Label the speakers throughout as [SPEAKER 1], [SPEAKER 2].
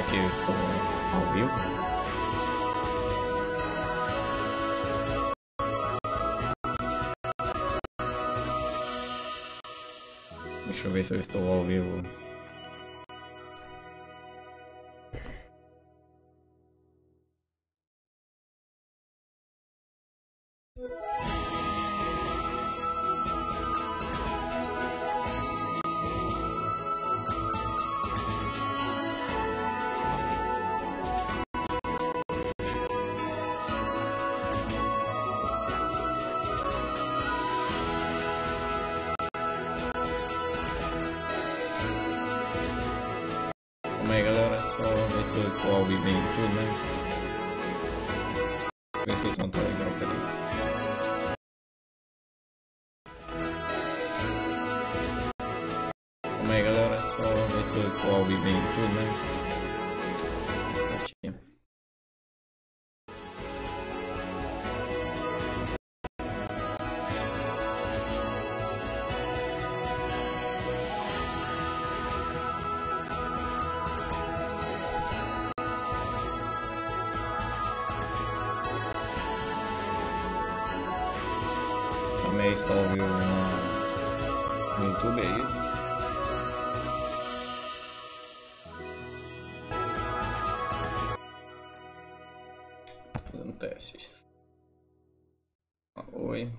[SPEAKER 1] que eu estou ao vivo. Deixa eu ver se eu estou ao vivo. Calma aí, galera, só ver se eu estou ao vivo em tudo, né? Ver se o som tá legal, peraí. Calma aí, galera, só ver se eu estou ao vivo em tudo, né? Aqui. Também está ao vivo no YouTube, é isso? Fazendo testes. Oi.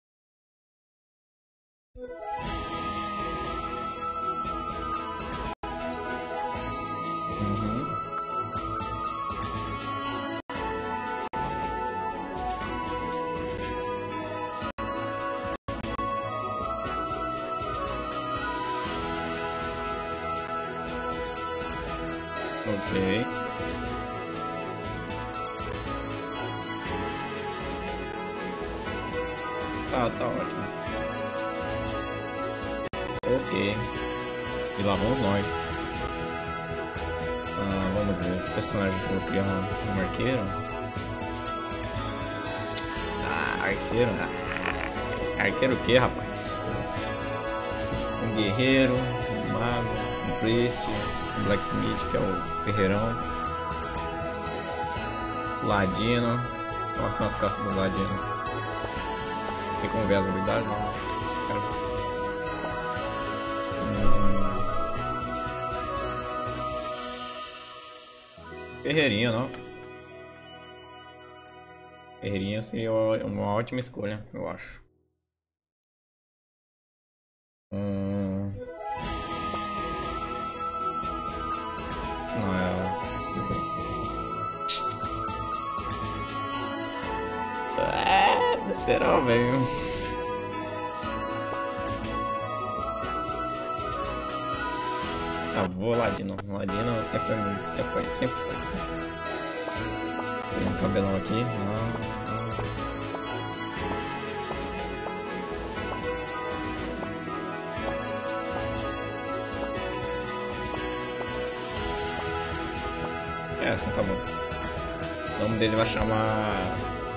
[SPEAKER 1] Uhum. Ok. Tá ótimo. Ok. E lá vamos nós. Vamos ver. Que personagem que eu vou criar? Um arqueiro? Arqueiro? Arqueiro o que, rapaz? Um guerreiro, um mago, um priest, um blacksmith, que é o ferreirão. Ladino. Quais são as classes do ladino? Tem como ver as habilidades? Não. Ferreirinha, não? Ferreirinha seria uma ótima escolha, eu acho. Não, será, velho? Vou Ladino. Ladino sempre foi muito. Sempre foi. Tem um cabelão aqui. Não. Assim tá bom. O nome dele vai chamar.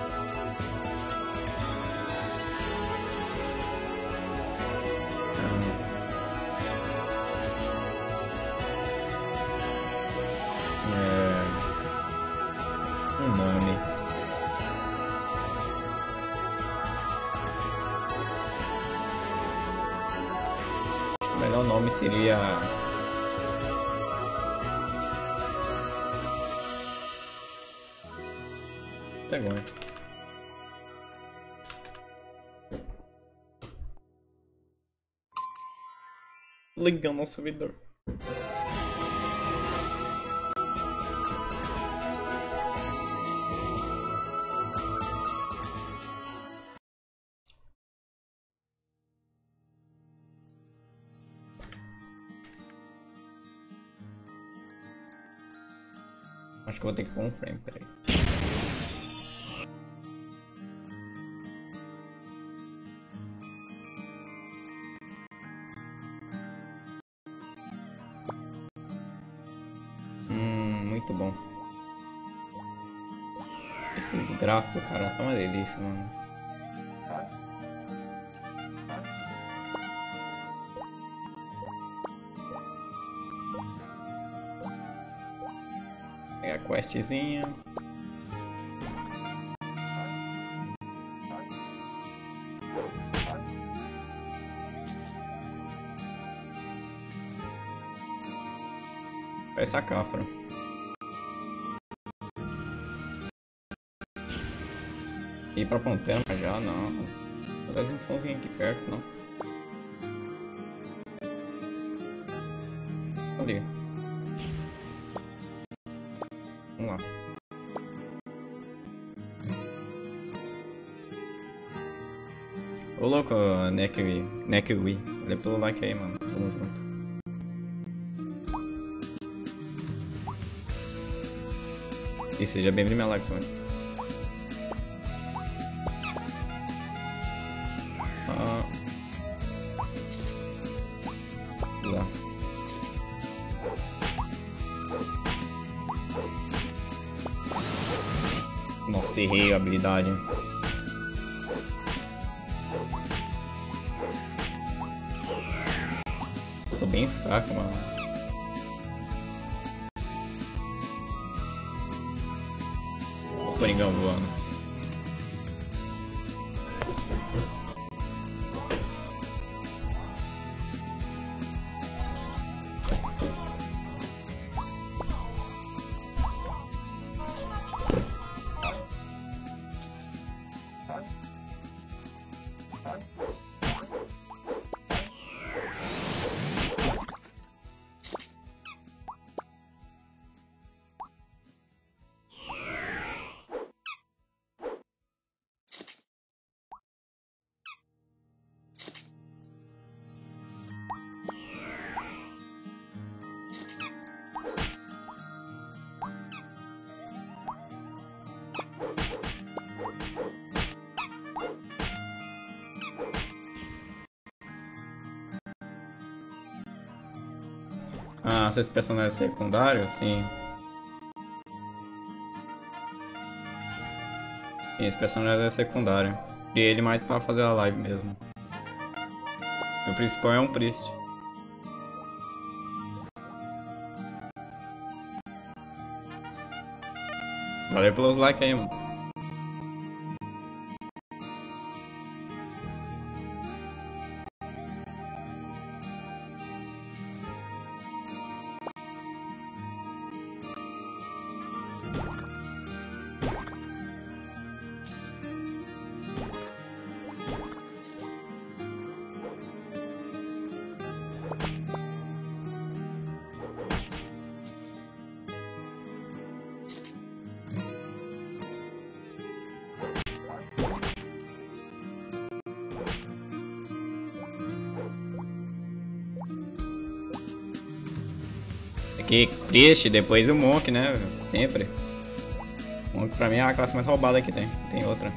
[SPEAKER 1] Um nome. O melhor nome seria. Vergonha. Ligando ao servidor. Acho que vou ter que pôr um frame, peraí. Muito bom. Esses gráficos, cara, tá uma delícia, mano. Pegar a questzinha. Vai essa cafra. Ir pra Ponteira já não. Vou dar atençãozinha aqui perto, não. Ali. Vamos lá. Ô louco, Nekiwi. Olha pelo like aí, mano. Tamo junto. E seja bem-vindo minha live também. Lá. Nossa, errei a habilidade. Estou bem fraco, mano. Coringão voando. Ah, esses personagens secundários, sim. Sim, esse personagem é secundário. Criei ele mais pra fazer a live mesmo. O principal é um Priest. Valeu pelos likes aí, mano. Que triste, depois o Monk, né? Sempre. O Monk pra mim é a classe mais roubada que tem. Tem outra.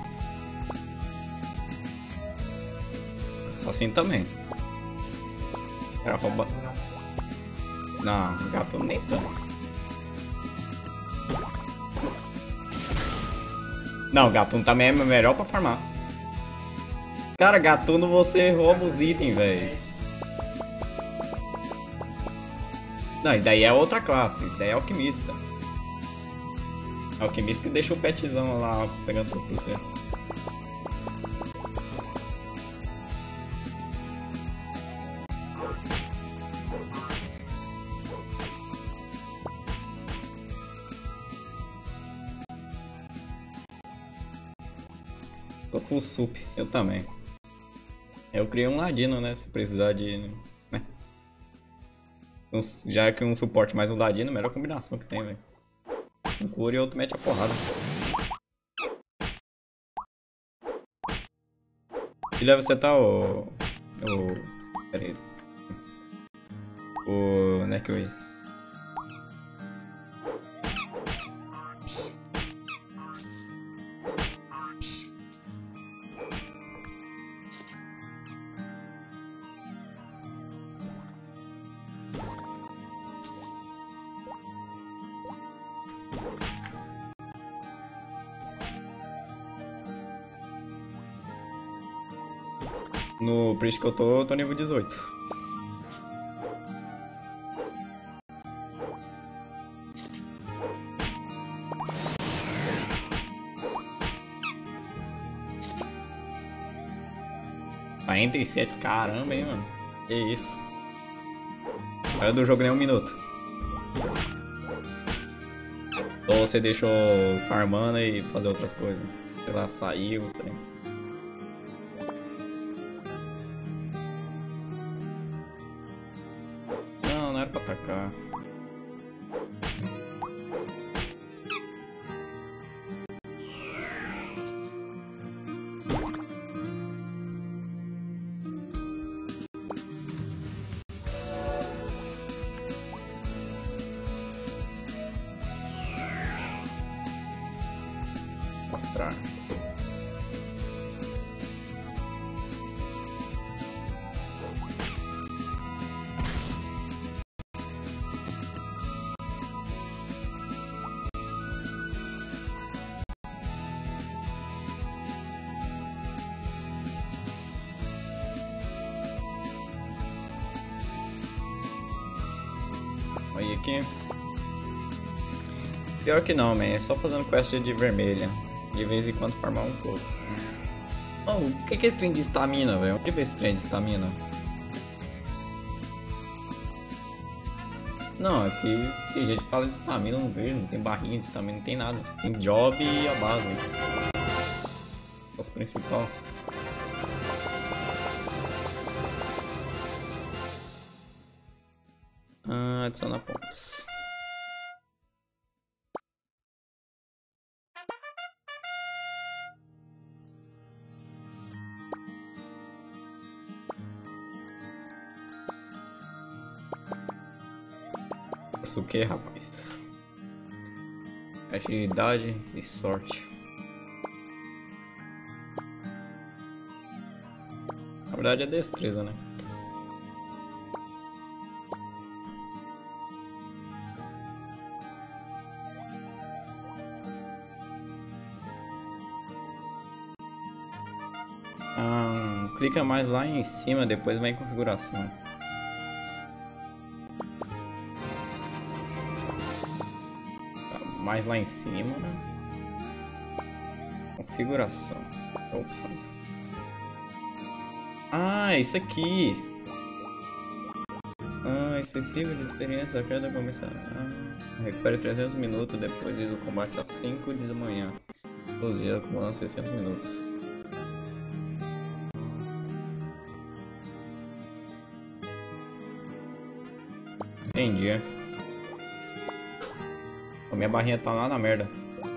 [SPEAKER 1] Assassino também. Era rouba. Não, gato nem tanto. Não, Gatuno também é melhor pra farmar. Cara, Gatuno você rouba os itens, velho. Não, isso daí é outra classe, isso daí é alquimista. Alquimista que deixa o petzão lá pegando tudo pra você. Tô full sup, eu também. Eu criei um ladino, né? Se precisar de... né? Já que um suporte mais um ladino, melhor combinação que tem, velho. Um cura e outro mete a porrada. Que level você tá, pera aí. O Nekiwi. No Priest que eu tô nível 18. 47, caramba, hein, mano. Que isso. Não era do jogo nem um minuto. Ou você deixou farmando e fazer outras coisas. Sei lá, saiu, trem. Não era pra atacar. Mostrar. Olha aqui. Pior que não, man. É só fazendo quest de vermelha. De vez em quando farmar um pouco. Oh, o que é esse trem de estamina, velho? Onde vê esse trem de estamina? Não, aqui tem gente que fala de estamina, não vejo, não tem barrinha de estamina, não tem nada. Tem job e a base. As principal. Adiciona pontos. Isso o que, rapaz? Agilidade e sorte. Na verdade é destreza, né? Clica mais lá em cima, depois vai em configuração. Mais lá em cima, configuração, opções. Isso aqui. Específico de experiência a cada começar. Recupere 300 minutos depois do combate às 5 da manhã. Todos os dias acumulando 600 minutos. Entendi. A minha barrinha tá lá na merda.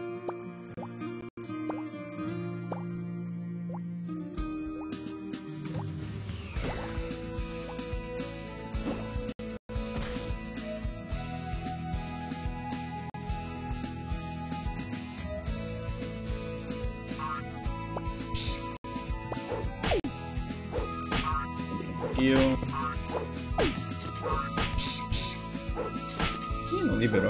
[SPEAKER 1] Skill. Ih, não liberou.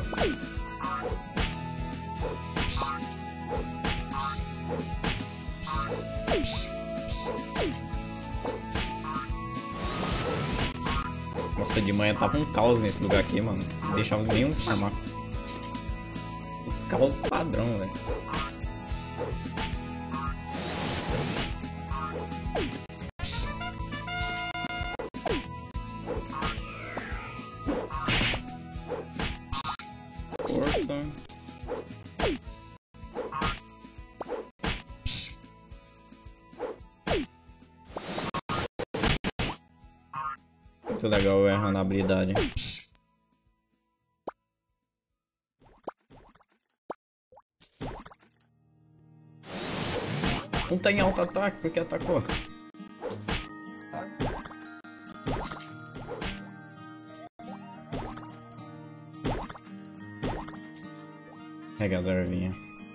[SPEAKER 1] Nossa, de manhã tava um caos nesse lugar aqui, mano. Não deixava nenhum farmar. Um caos padrão, velho. Força. Muito legal eu errando a habilidade. Não tá em alto ataque porque atacou. Pega as ervinhas.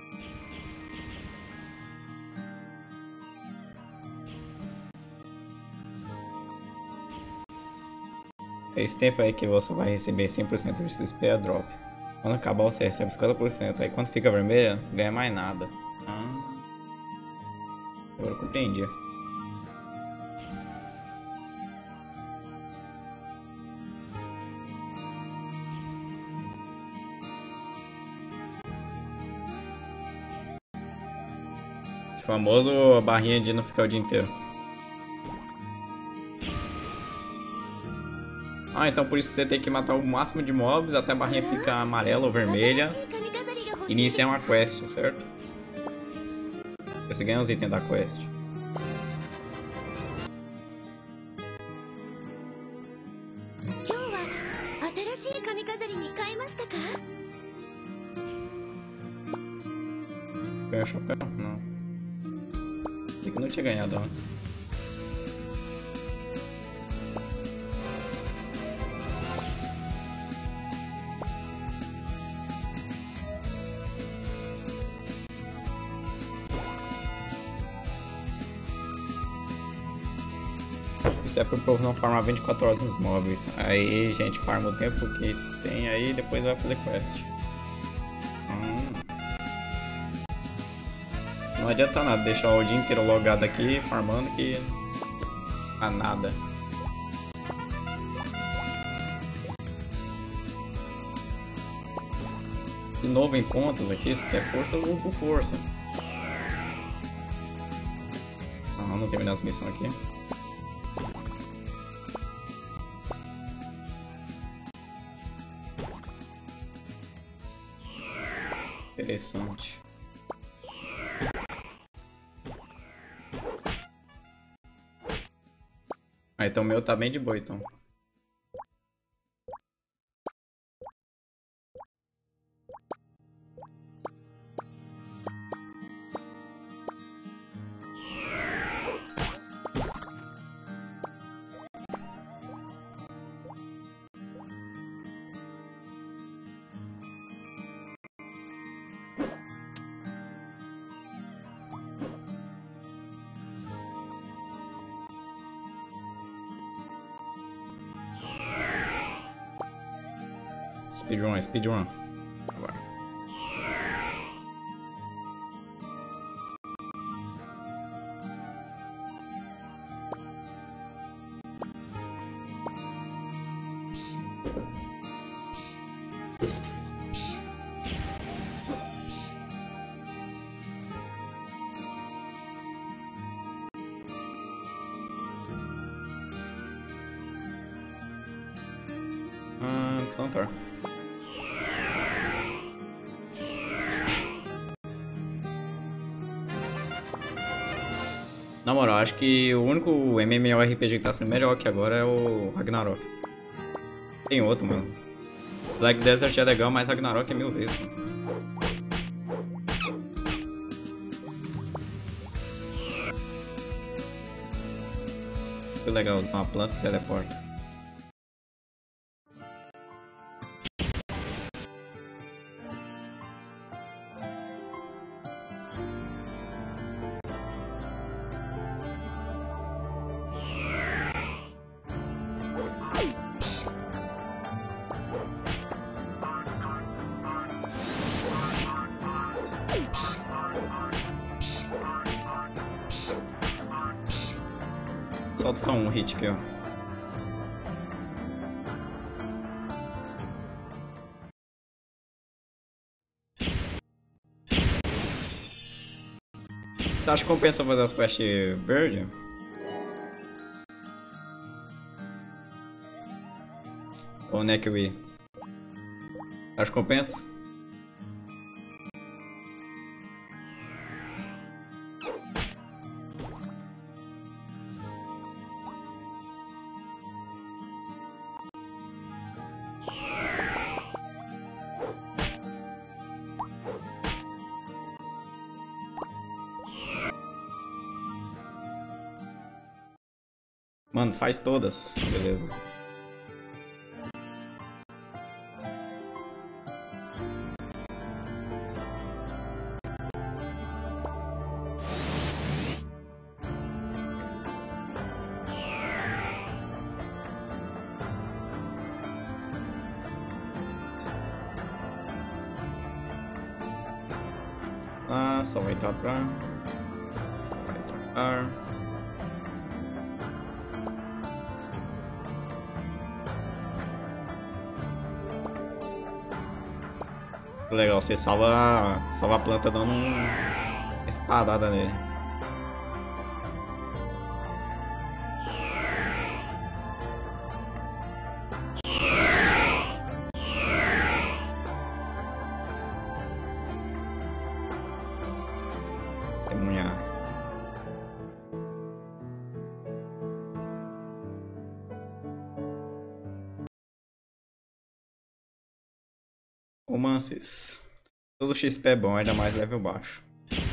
[SPEAKER 1] Esse tempo aí que você vai receber 100% de XP é drop. Quando acabar você recebe 50%. Aí quando fica vermelha, ganha mais nada. Agora eu compreendi. Esse famoso barrinha de não ficar o dia inteiro. Ah, então por isso você tem que matar o máximo de mobs até a barrinha ficar amarela ou vermelha. Iniciar uma quest, certo? Você ganha os itens da quest. Ganhou o chapéu? Não. Achei que não tinha ganhado antes. Isso é pro povo não farmar 24 horas nos móveis. Aí, gente, farma o tempo que tem aí e depois vai fazer quest. Não adianta nada deixar o dia inteiro logado aqui, farmando, que a nada. De novo em pontos aqui, se quer força, eu vou por força. Não terminei as missões aqui. Interessante. Ah, então o meu tá bem de boa, então. Speedrun, speedrun. Agora. Plantar. Na moral, acho que o único MMORPG que tá sendo melhor que agora é o Ragnarok. Tem outro, mano. Black Desert é legal, mas Ragnarok é 1000 vezes. Mano. Que legal usar uma planta que teleporta. Solta um hit aqui, ó. Você acha que compensa fazer as quests verde? Ou Neckwi? Acho que compensa? Mano, faz todas. Beleza. Ah, só vai entrar pra... Vai trocar. Legal, você salva a planta dando uma espadada nele. Romances. Todo XP é bom, ainda mais level baixo.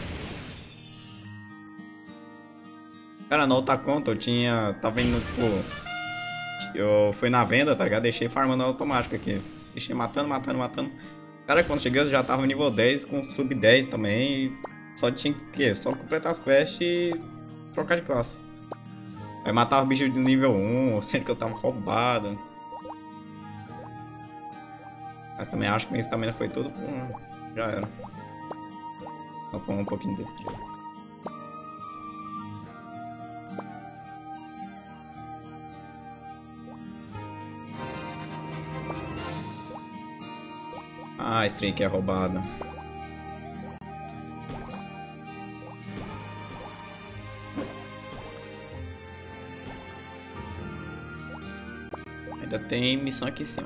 [SPEAKER 1] Cara, na outra conta eu tinha... Tava indo, tipo... Eu fui na venda, tá ligado? Deixei farmando automático aqui. Deixei matando. Cara, quando cheguei eu já tava no nível 10 com sub 10 também. Só tinha que... Só completar as quests e... trocar de classe. Aí matava bicho de nível 1, sendo que eu tava roubado. Mas também acho que minha estamina foi tudo por... Já era. Vou pôr um pouquinho de estrela. Ah, string que é roubada. Ainda tem missão aqui em cima.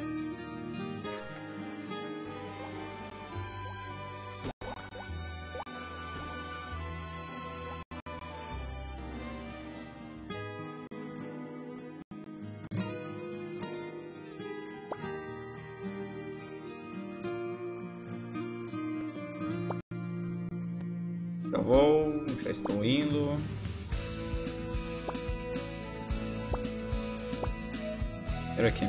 [SPEAKER 1] Eu já estou indo. Espera aqui.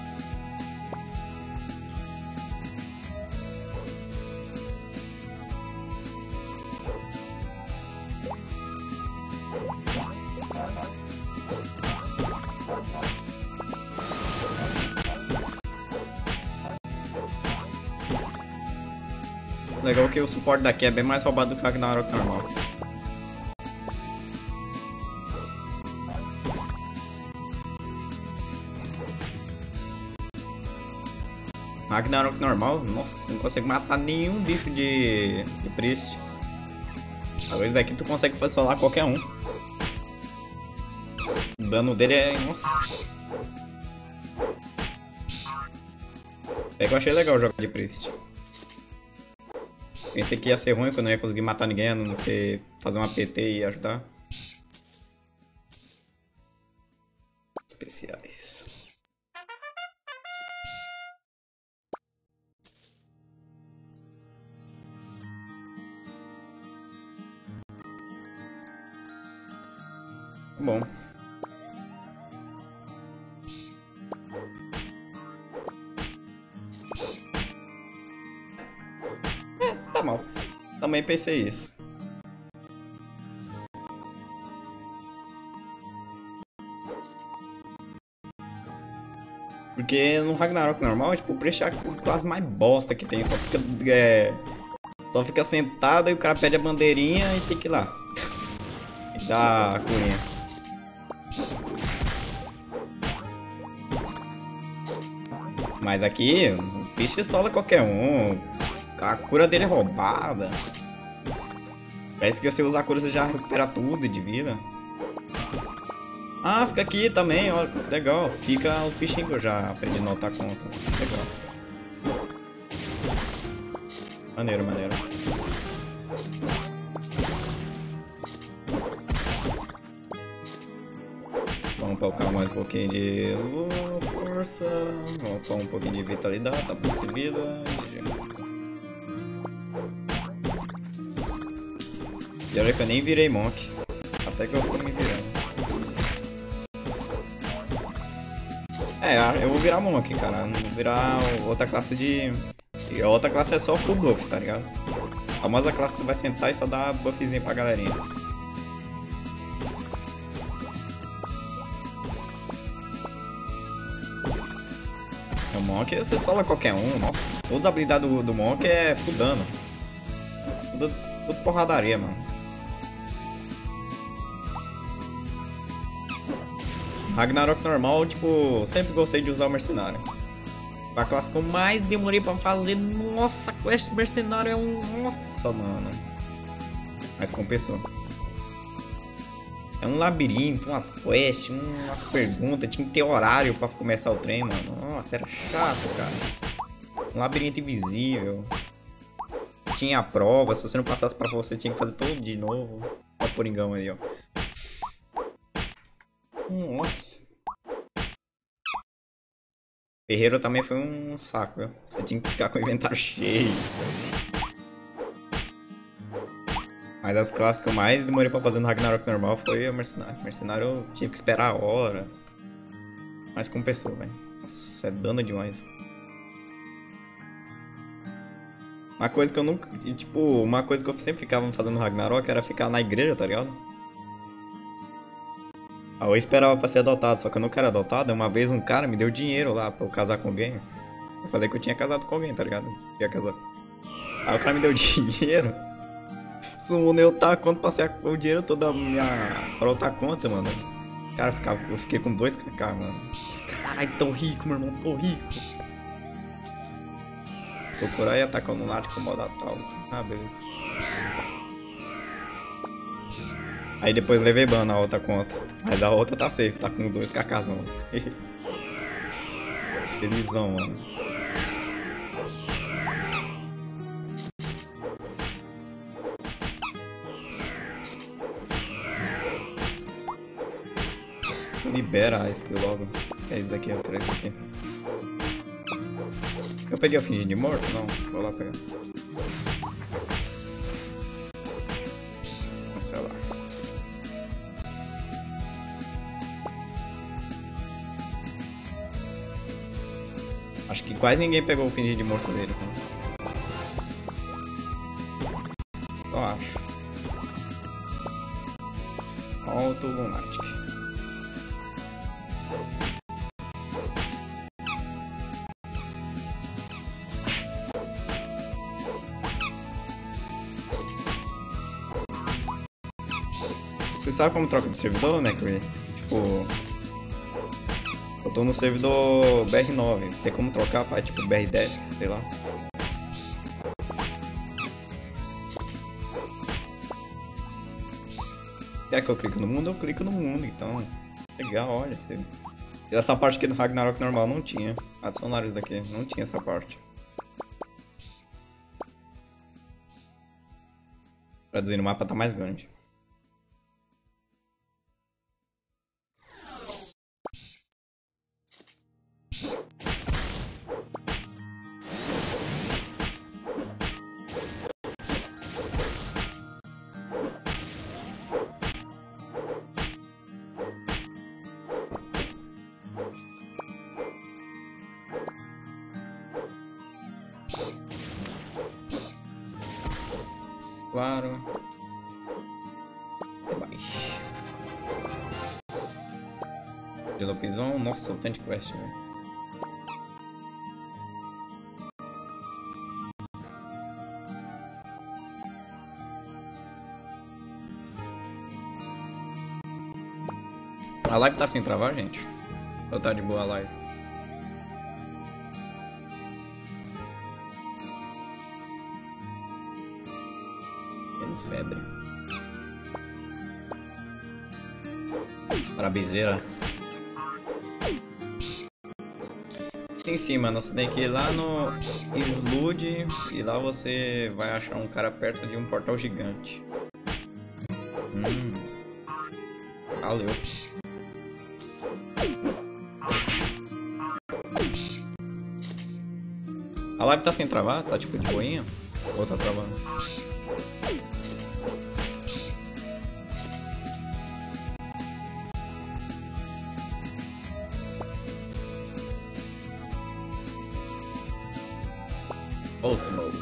[SPEAKER 1] Legal que o suporte daqui é bem mais roubado do que o Ragnarok normal. Ragnarok normal, nossa, não consegue matar nenhum bicho de Priest. Agora esse daqui tu consegue fazer lá qualquer um. O dano dele é... nossa. É que eu achei legal jogar de Priest. Pensei que ia ser ruim, que eu não ia conseguir matar ninguém, a não ser fazer uma PT e ajudar. Especiais. Bom. Tá mal. Também pensei isso. Porque no Ragnarok normal, tipo, o Priest é a classe mais bosta que tem. Só fica sentado e o cara pede a bandeirinha e tem que ir lá. Tem que dar a curinha. Mas aqui, o Priest sola qualquer um. A cura dele é roubada. Parece que você usa a cura você já recupera tudo de vida. Ah, fica aqui também, ó, legal. Fica os bichinhos que eu já aprendi a notar conta. Legal. Maneiro. Vamos colocar mais um pouquinho de força. Vamos pôr um pouquinho de vitalidade, tá por vida. E olha que eu nem virei monk. Até que eu tô me virando. É, eu vou virar monk, cara. Não vou virar outra classe de... E a outra classe é só full buff, tá ligado? A famosa classe que tu vai sentar e só dá buffzinho pra galerinha. O monk você sola qualquer um. Nossa, todas as habilidades do monk é full dano. Tudo porradaria, mano. Ragnarok normal, tipo, sempre gostei de usar o mercenário. A classe que eu mais demorei pra fazer. Nossa, quest mercenário é um... Nossa, mano. Mas compensou. É um labirinto, umas quests, umas perguntas. Tinha que ter horário pra começar o trem, mano. Nossa, era chato, cara. Um labirinto invisível. Tinha a prova, se você não passasse pra você, tinha que fazer tudo de novo. Olha o Poringão aí, ó. Nossa. Ferreiro também foi um saco, viu? Você tinha que ficar com o inventário cheio. Mas as classes que eu mais demorei pra fazer no Ragnarok normal foi o Mercenário. Mercenário eu tive que esperar a hora. Mas compensou, velho. Nossa, é dano demais. Uma coisa que eu nunca. Tipo, uma coisa que eu sempre ficava fazendo no Ragnarok era ficar na igreja, tá ligado? Aí eu esperava pra ser adotado, só que eu não quero adotado. Uma vez um cara me deu dinheiro lá pra eu casar com alguém. Eu falei que eu tinha casado com alguém, tá ligado? Tinha casado. Aí o cara me deu dinheiro. Summonei eu tá quando passei o dinheiro todo da minha. Pra outra conta, mano. Cara, eu fiquei com 2kk, mano. Caralho, tô rico, meu irmão, tô rico. Procurar e atacar o lunático com modo atual. Ah, beleza. Aí depois levei ban na outra conta. Mas a outra tá safe, tá com 2kzão. Felizão, mano. Libera a skill logo. É isso daqui, eu quero isso aqui. Eu peguei o fingir de morto? Não, vou lá pegar. Sei lá. Acho que quase ninguém pegou o fingir de morto dele. Né? Eu acho. Auto Lunatic. Você sabe como troca de servidor, né? Que, tipo, eu tô no servidor BR9. Tem como trocar pra tipo BR10, sei lá. Quer que eu clique no mundo? Eu clico no mundo, então. Legal, olha. Você... Essa parte aqui do Ragnarok normal não tinha. Adicionaram isso daqui, não tinha essa parte. Pra dizer, o mapa tá mais grande. Claro. Até mais. Gelopizão, nossa, o tanto de quest, velho. A live tá sem travar, gente? Ou tá de boa a live? Tendo febre. Parabizeira. Em cima, mano, você tem que ir lá no Slood e lá você vai achar um cara perto de um portal gigante. Valeu. A live tá sem travar? Tá tipo de boinha? Ou tá travando? Ultimo.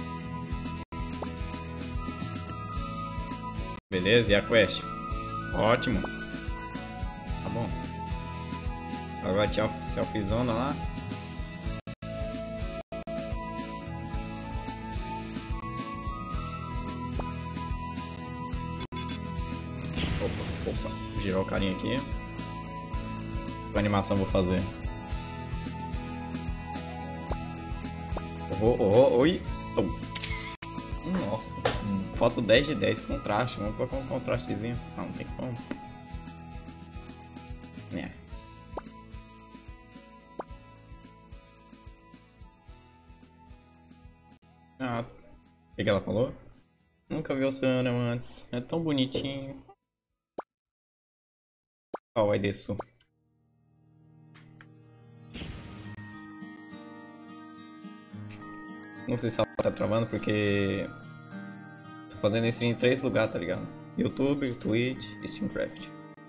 [SPEAKER 1] Beleza, e a quest? Ótimo. Tá bom. Agora tinha a selfiezona lá. Opa. Girar o carinha aqui. Que animação vou fazer? Oi. Nossa. Foto 10 de 10. Contraste. Vamos colocar um contrastezinho. Não tem como. É. Ah, o que ela falou? Nunca vi o Oceano antes. É tão bonitinho. Ó, vai descer. Não sei se ela tá travando porque tô fazendo stream em 3 lugares, tá ligado? YouTube, Twitch e Steamcraft.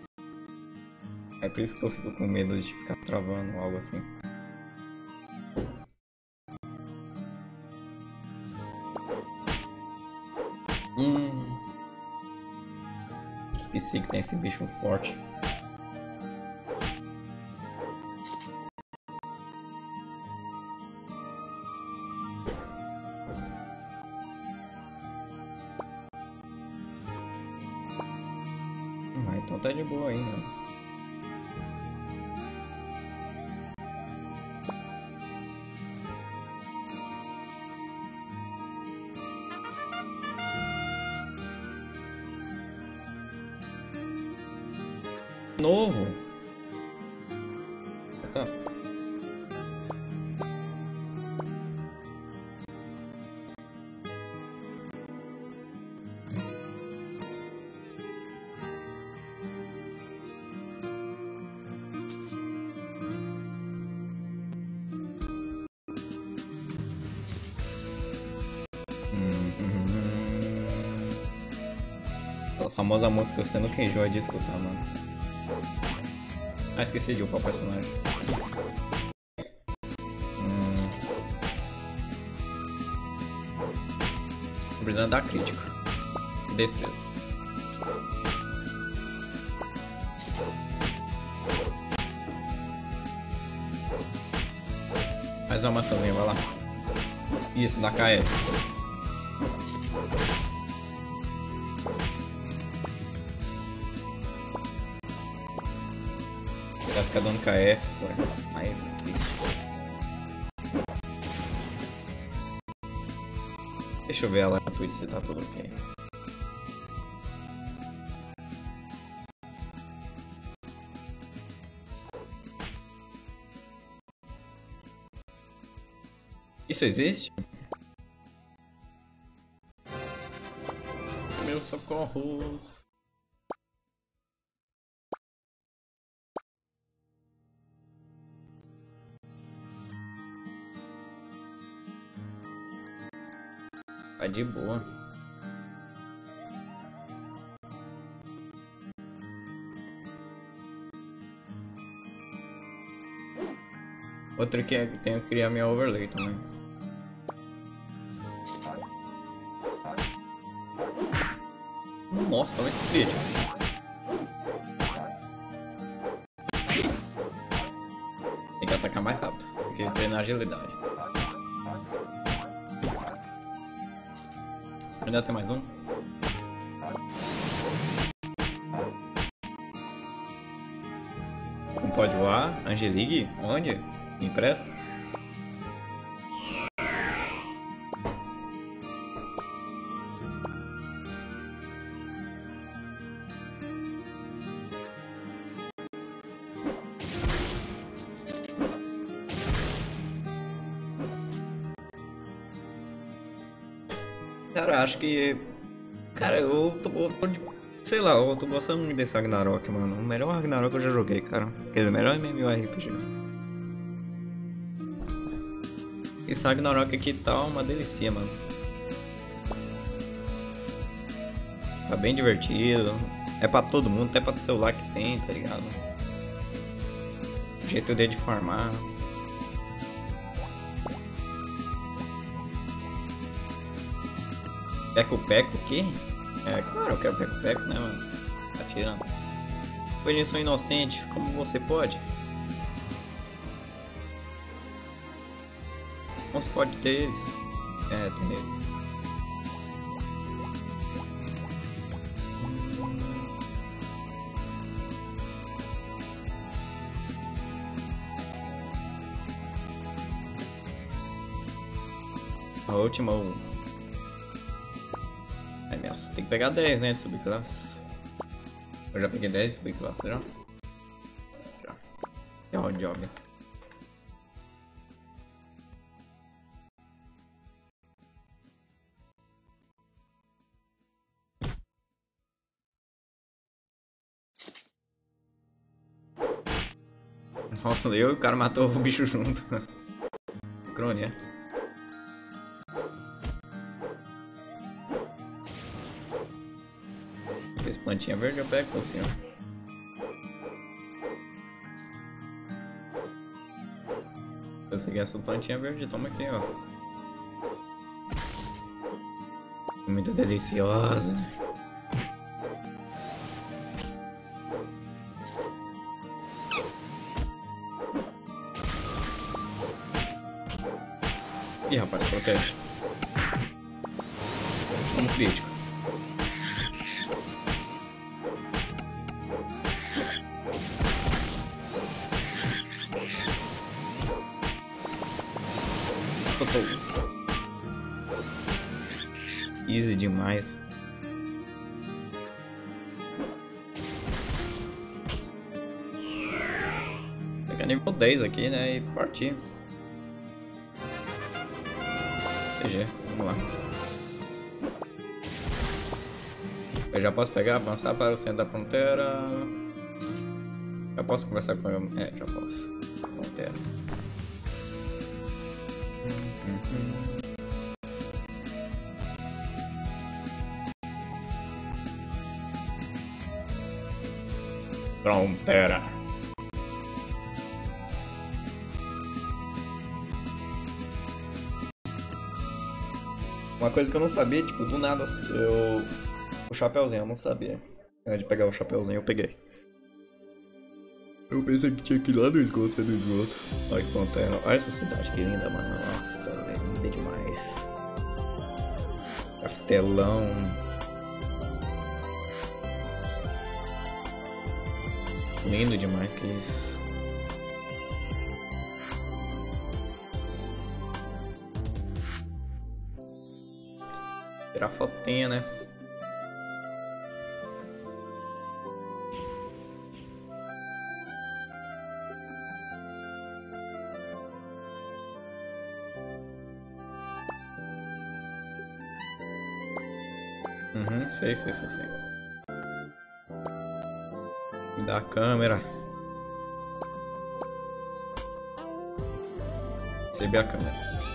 [SPEAKER 1] É por isso que eu fico com medo de ficar travando ou algo assim. Esqueci que tem esse bicho forte. Então tá de boa ainda. Novo. Tá. Aquela famosa música que você nunca enjoa de escutar, mano. Ah, esqueci de upar o personagem. Tô precisando dar crítica. Destreza. Mais uma maçãzinha, vai lá. Isso, da KS. Vai ficar dando KS, pô. Aí, deixa eu ver lá no Twitch se tá tudo ok. Isso existe? Meus socorros. Tá de boa. Outro que é que tenho que criar minha overlay também. Nossa, tava esse crítico. Tem que atacar mais rápido, porque treinar agilidade. Ainda tem mais um? Não pode voar? Angelique? Onde? Me empresta? Cara, acho que... Cara, eu tô sei lá, eu tô gostando muito desse Ragnarok, mano. O melhor Ragnarok que eu já joguei, cara. Quer dizer, o melhor MMORPG. Esse Ragnarok aqui tá uma delícia, mano. Tá bem divertido. É pra todo mundo, até pra celular que tem, tá ligado? O jeito dele de farmar. Peco-peco aqui? É claro, eu quero peco-peco, né, mano? Tá tirando. Punição inocente, como você pode? Como você pode ter eles? É, tem eles. A última... É, minhas, tem que pegar 10, né, de subclasse. Eu já peguei 10 de subclasse, já? Já. É o job. Nossa, eu e o cara matou o bicho junto. Crônia. Esse plantinha verde eu pego assim, ó. Eu segui essa plantinha verde, toma aqui, ó. Muito deliciosa. Ih, rapaz, protege. Como crítico. Easy demais. Pegar nível 10 aqui, né? E partir. GG, vamos lá. Eu já posso pegar, avançar para o centro da fronteira. Já posso conversar com ele? É, já posso. Fronteira. Fronteira. Uma coisa que eu não sabia, tipo, do nada, o chapeuzinho, eu não sabia. Antes de pegar o chapeuzinho, eu peguei. Eu pensei que tinha que ir lá no esgoto, no esgoto. Olha que fronteira. Olha essa cidade, que linda, mano. Nossa, é linda demais. Castelão. Lindo demais, que isso. Tirar fotinha, né? Sei. Me dá a câmera. Recebi a câmera.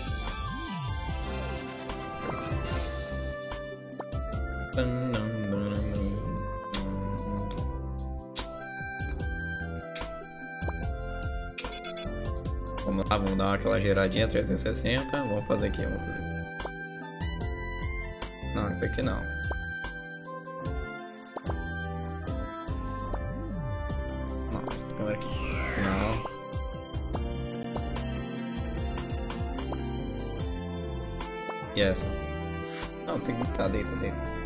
[SPEAKER 1] Vamos lá, vamos dar aquela giradinha 360. Vamos fazer aqui, vamos fazer. Não, isso daqui não. Não, essa câmera aqui. Não. E essa? Não, tem que estar dentro.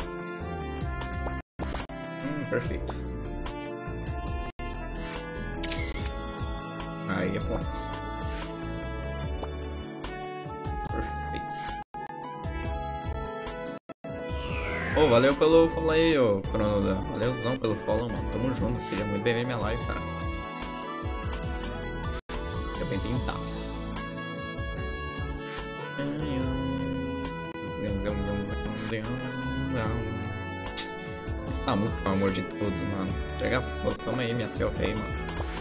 [SPEAKER 1] Perfeito. Aí é bom. Oh, valeu pelo follow aí, ô Cronoda. Valeuzão pelo follow, mano. Tamo junto. Seja muito bem-vindo à minha live, cara. Fica bem tentaço. Essa música é o amor de todos, mano. Entrega fama aí, minha selfie aí, mano.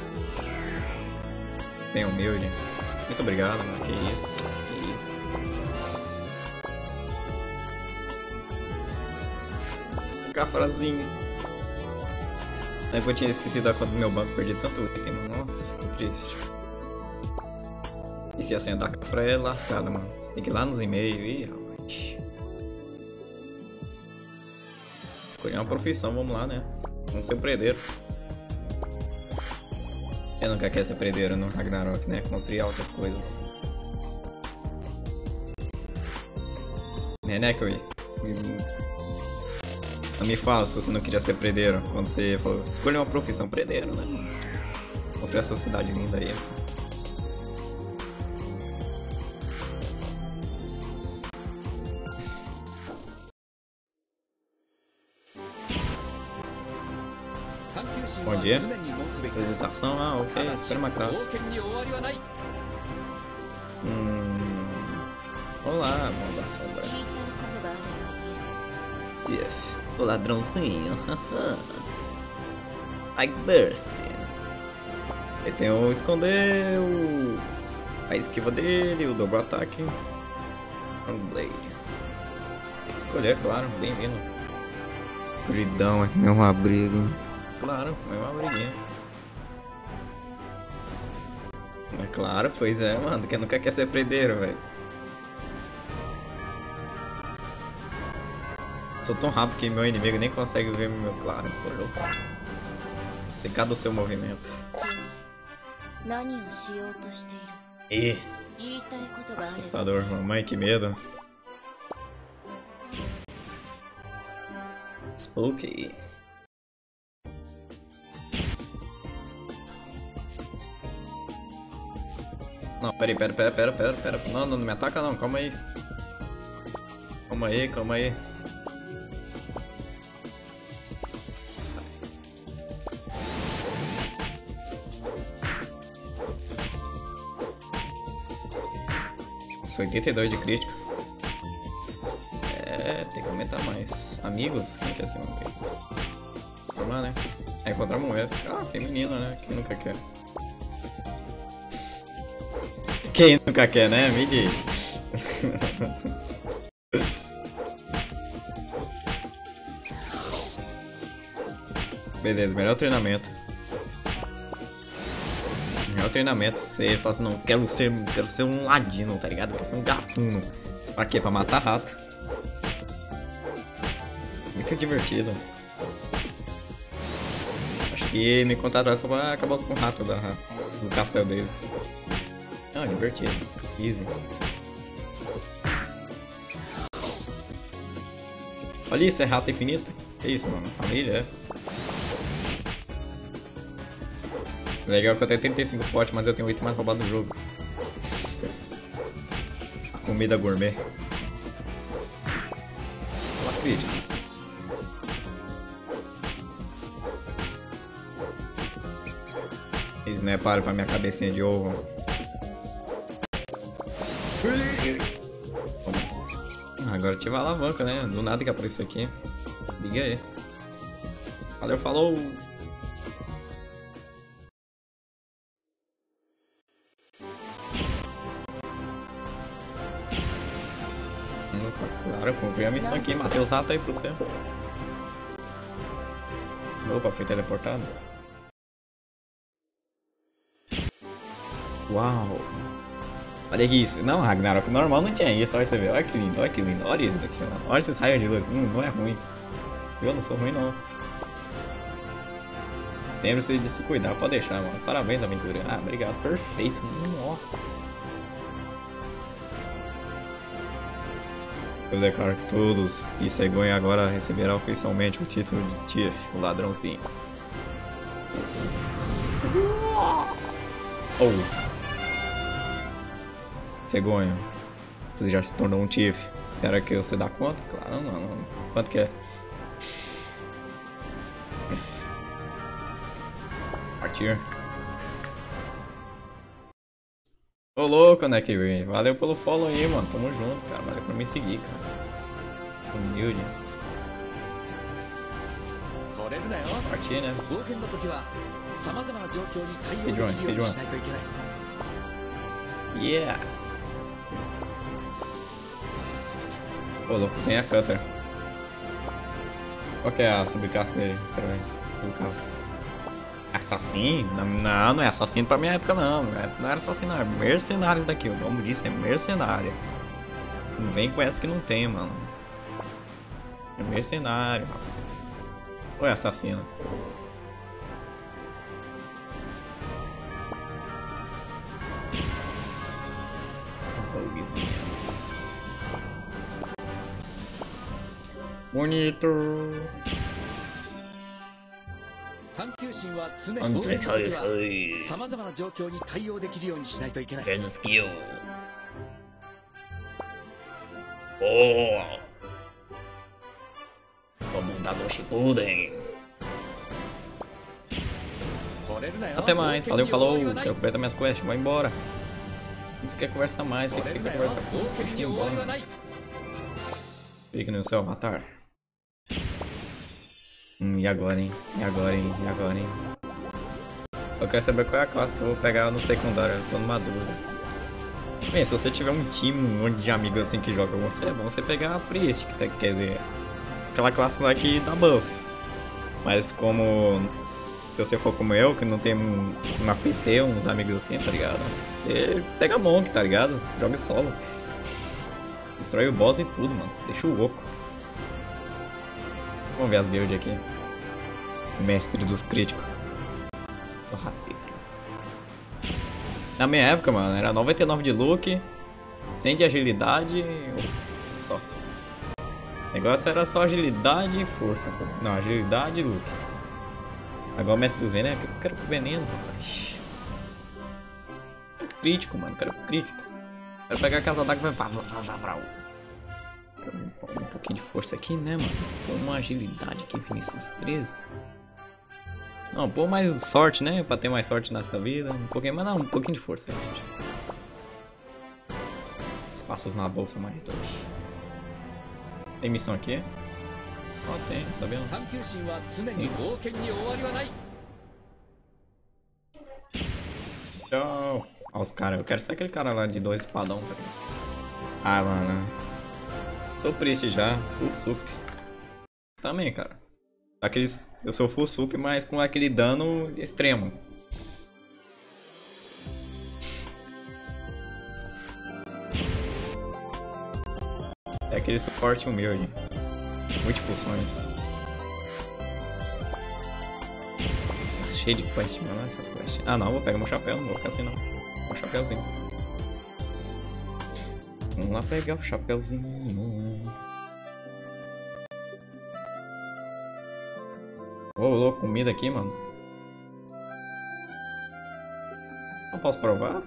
[SPEAKER 1] Bem humilde. Muito obrigado, mano. Que isso. Cafrazinho. É que eu tinha esquecido a conta do meu banco, perdi tanto item, mano. Nossa, que triste. E se a senha da Cafra é lascada, mano. Você tem que ir lá nos e-mails. Ih, rapaz. Escolher uma profissão, vamos lá, né? Vamos ser predeiro. Eu nunca quero ser predeiro no Ragnarok, né? Construir altas coisas. Né, Koi? Não me fala se você não queria ser predeiro. Quando você falou, escolha uma profissão, predeiro, né? Construir essa cidade linda aí. Bom dia. Apresentação, ok. Espera uma classe. Olá, mão da sombra. Jeff, o ladrãozinho. I burst. Ele tem o esconder, a esquiva dele, o dobro ataque. Blade. Escolher, claro, bem-vindo. Escuridão, é mesmo abrigo. Claro, mesmo abriguinho. É claro, pois é, mano. Quem nunca quer ser predeiro, velho. Sou tão rápido que meu inimigo nem consegue ver meu claro. Porra. Sei cada o seu movimento. E assustador, mamãe, que medo. Spooky. Não, pera. Não, não me ataca não, calma aí. Calma aí. Nossa, 82 de crítica. É, tem que aumentar mais. Amigos? Quem quer ser um amigo? Vamos lá, né? Aí encontramos essa. Ah, feminina, né? Quem nunca quer? Quem nunca quer, né? Me diz. Beleza, melhor treinamento. Você fala assim, não, quero ser um ladino, tá ligado? Quero ser um gatuno. Pra quê? Pra matar rato. Muito divertido. Acho que me contrataram só pra acabar com o rato do castelo deles. Não, divertido. Easy. Olha isso, é rato infinito. Que isso, mano? Família, é. Legal que eu tenho 35 potes, mas eu tenho 8 mais roubados do jogo. A comida gourmet. Uma crítica. Snaparam pra minha cabecinha de ovo. Agora ativa a alavanca, né? Do nada que apareceu aqui. Liga aí. Valeu, falou! Claro, eu cumpri a missão aqui, matei os ratos aí pro você. Opa, foi teleportado. Uau! Olha isso. Não, Ragnarok normal não tinha isso, olha você ver. Olha que lindo. Olha isso aqui, mano. Olha esses raios de luz. Não é ruim. Eu não sou ruim, não. Lembre-se de se cuidar, pode deixar, mano. Parabéns, aventura. Ah, obrigado. Perfeito. Nossa. Eu declaro que todos que Segonha agora receberá oficialmente o título de Thief, o ladrãozinho. Oh. Segonha, você já se tornou um Thief. Espera que você dá conta? Claro, não. Quanto que é? Partir. Ô louco, né, que vem? Valeu pelo follow aí, mano. Tamo junto, cara. Valeu por me seguir, cara. Humilde. Partir, né? Speedrun. Yeah! Ô louco, tem a Cutter. Qual que é a subclasse dele? Quero ver. Subclasse. Assassino? Não é assassino pra minha época não. Minha época não era assassino, não. Era mercenários daquilo. O nome disso é mercenário. Não vem com essa que não tem, mano. É mercenário, rapaz. Ou é assassino? Bonito. Skill. Oh. Comandador Shippuden. Até mais, valeu, falou. Quero completar minhas quests, vai embora. Você quer conversar mais? Por que você quer conversar pouco? Deixa eu ir embora. Fique no seu avatar. E agora, hein? Eu quero saber qual é a classe que eu vou pegar no secundário, eu tô numa dúvida. Bem, se você tiver um time, um monte de amigos assim que jogam com você, é bom você pegar a Priest, quer dizer, aquela classe lá que dá buff. Mas como... Se você for como eu, que não tem um APT, uns amigos assim, tá ligado? Você pega Monk, tá ligado? Joga solo. Destrói o boss e tudo, mano. Você deixa o louco. Vamos ver as builds aqui. Mestre dos críticos. Só rateiro. Na minha época, mano, era 99 de look, 100 de agilidade. Só. O negócio era só agilidade e força. Não, agilidade e look. Agora o mestre dos venenos, eu quero pro veneno, rapaz. Crítico, mano, quero crítico. Quero pegar a casa d'água e vai. Um pouquinho de força aqui, né, mano? Pô, uma agilidade aqui, Vinícius 13. Não, pô, mais sorte, né? Pra ter mais sorte nessa vida. Um pouquinho, mas não, um pouquinho de força aí, gente. Espaços na bolsa, monitores. Tem missão aqui? Ó, tem, sabendo? Tchau. Ó, os caras, eu quero ser aquele cara lá de 2 espadão, tá ligado? Ah, mano. Sou triste já, full sup. Também, cara. Aqueles, eu sou full sup, mas com aquele dano extremo. É aquele suporte humilde. Multifunções. Cheio de quest, mano, essas quests. Ah não, vou pegar meu chapéu, não vou ficar assim não. Meu chapéuzinho. Vamos lá pegar o chapéuzinho. Ô, louco, comida aqui, mano. Não posso provar?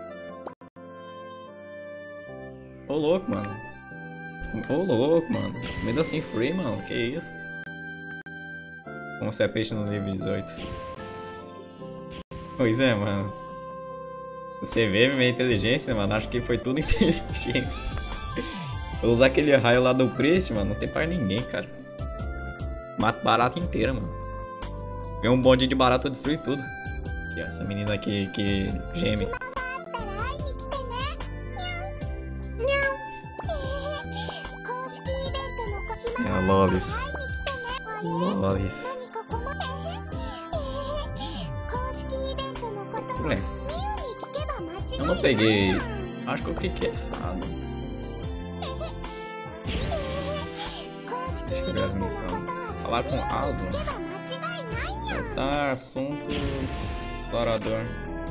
[SPEAKER 1] Ô, louco, mano. Ô, louco, mano. Comida assim free, mano. Que isso? Como você é peixe no nível 18. Pois é, mano. Você vê minha inteligência, mano. Acho que foi tudo inteligência. Vou usar aquele raio lá do Priest, mano. Não tem pra ninguém, cara. Mato barata inteira, mano. Vem um bonde de barata, eu destruí tudo. Aqui, ó, essa menina aqui que geme. É a Lolis. Lolis. Ué. Eu não peguei. Acho que eu cliquei errado. Deixa eu ver as missões. Falar com Aslan. Tratar assuntos. Explorador.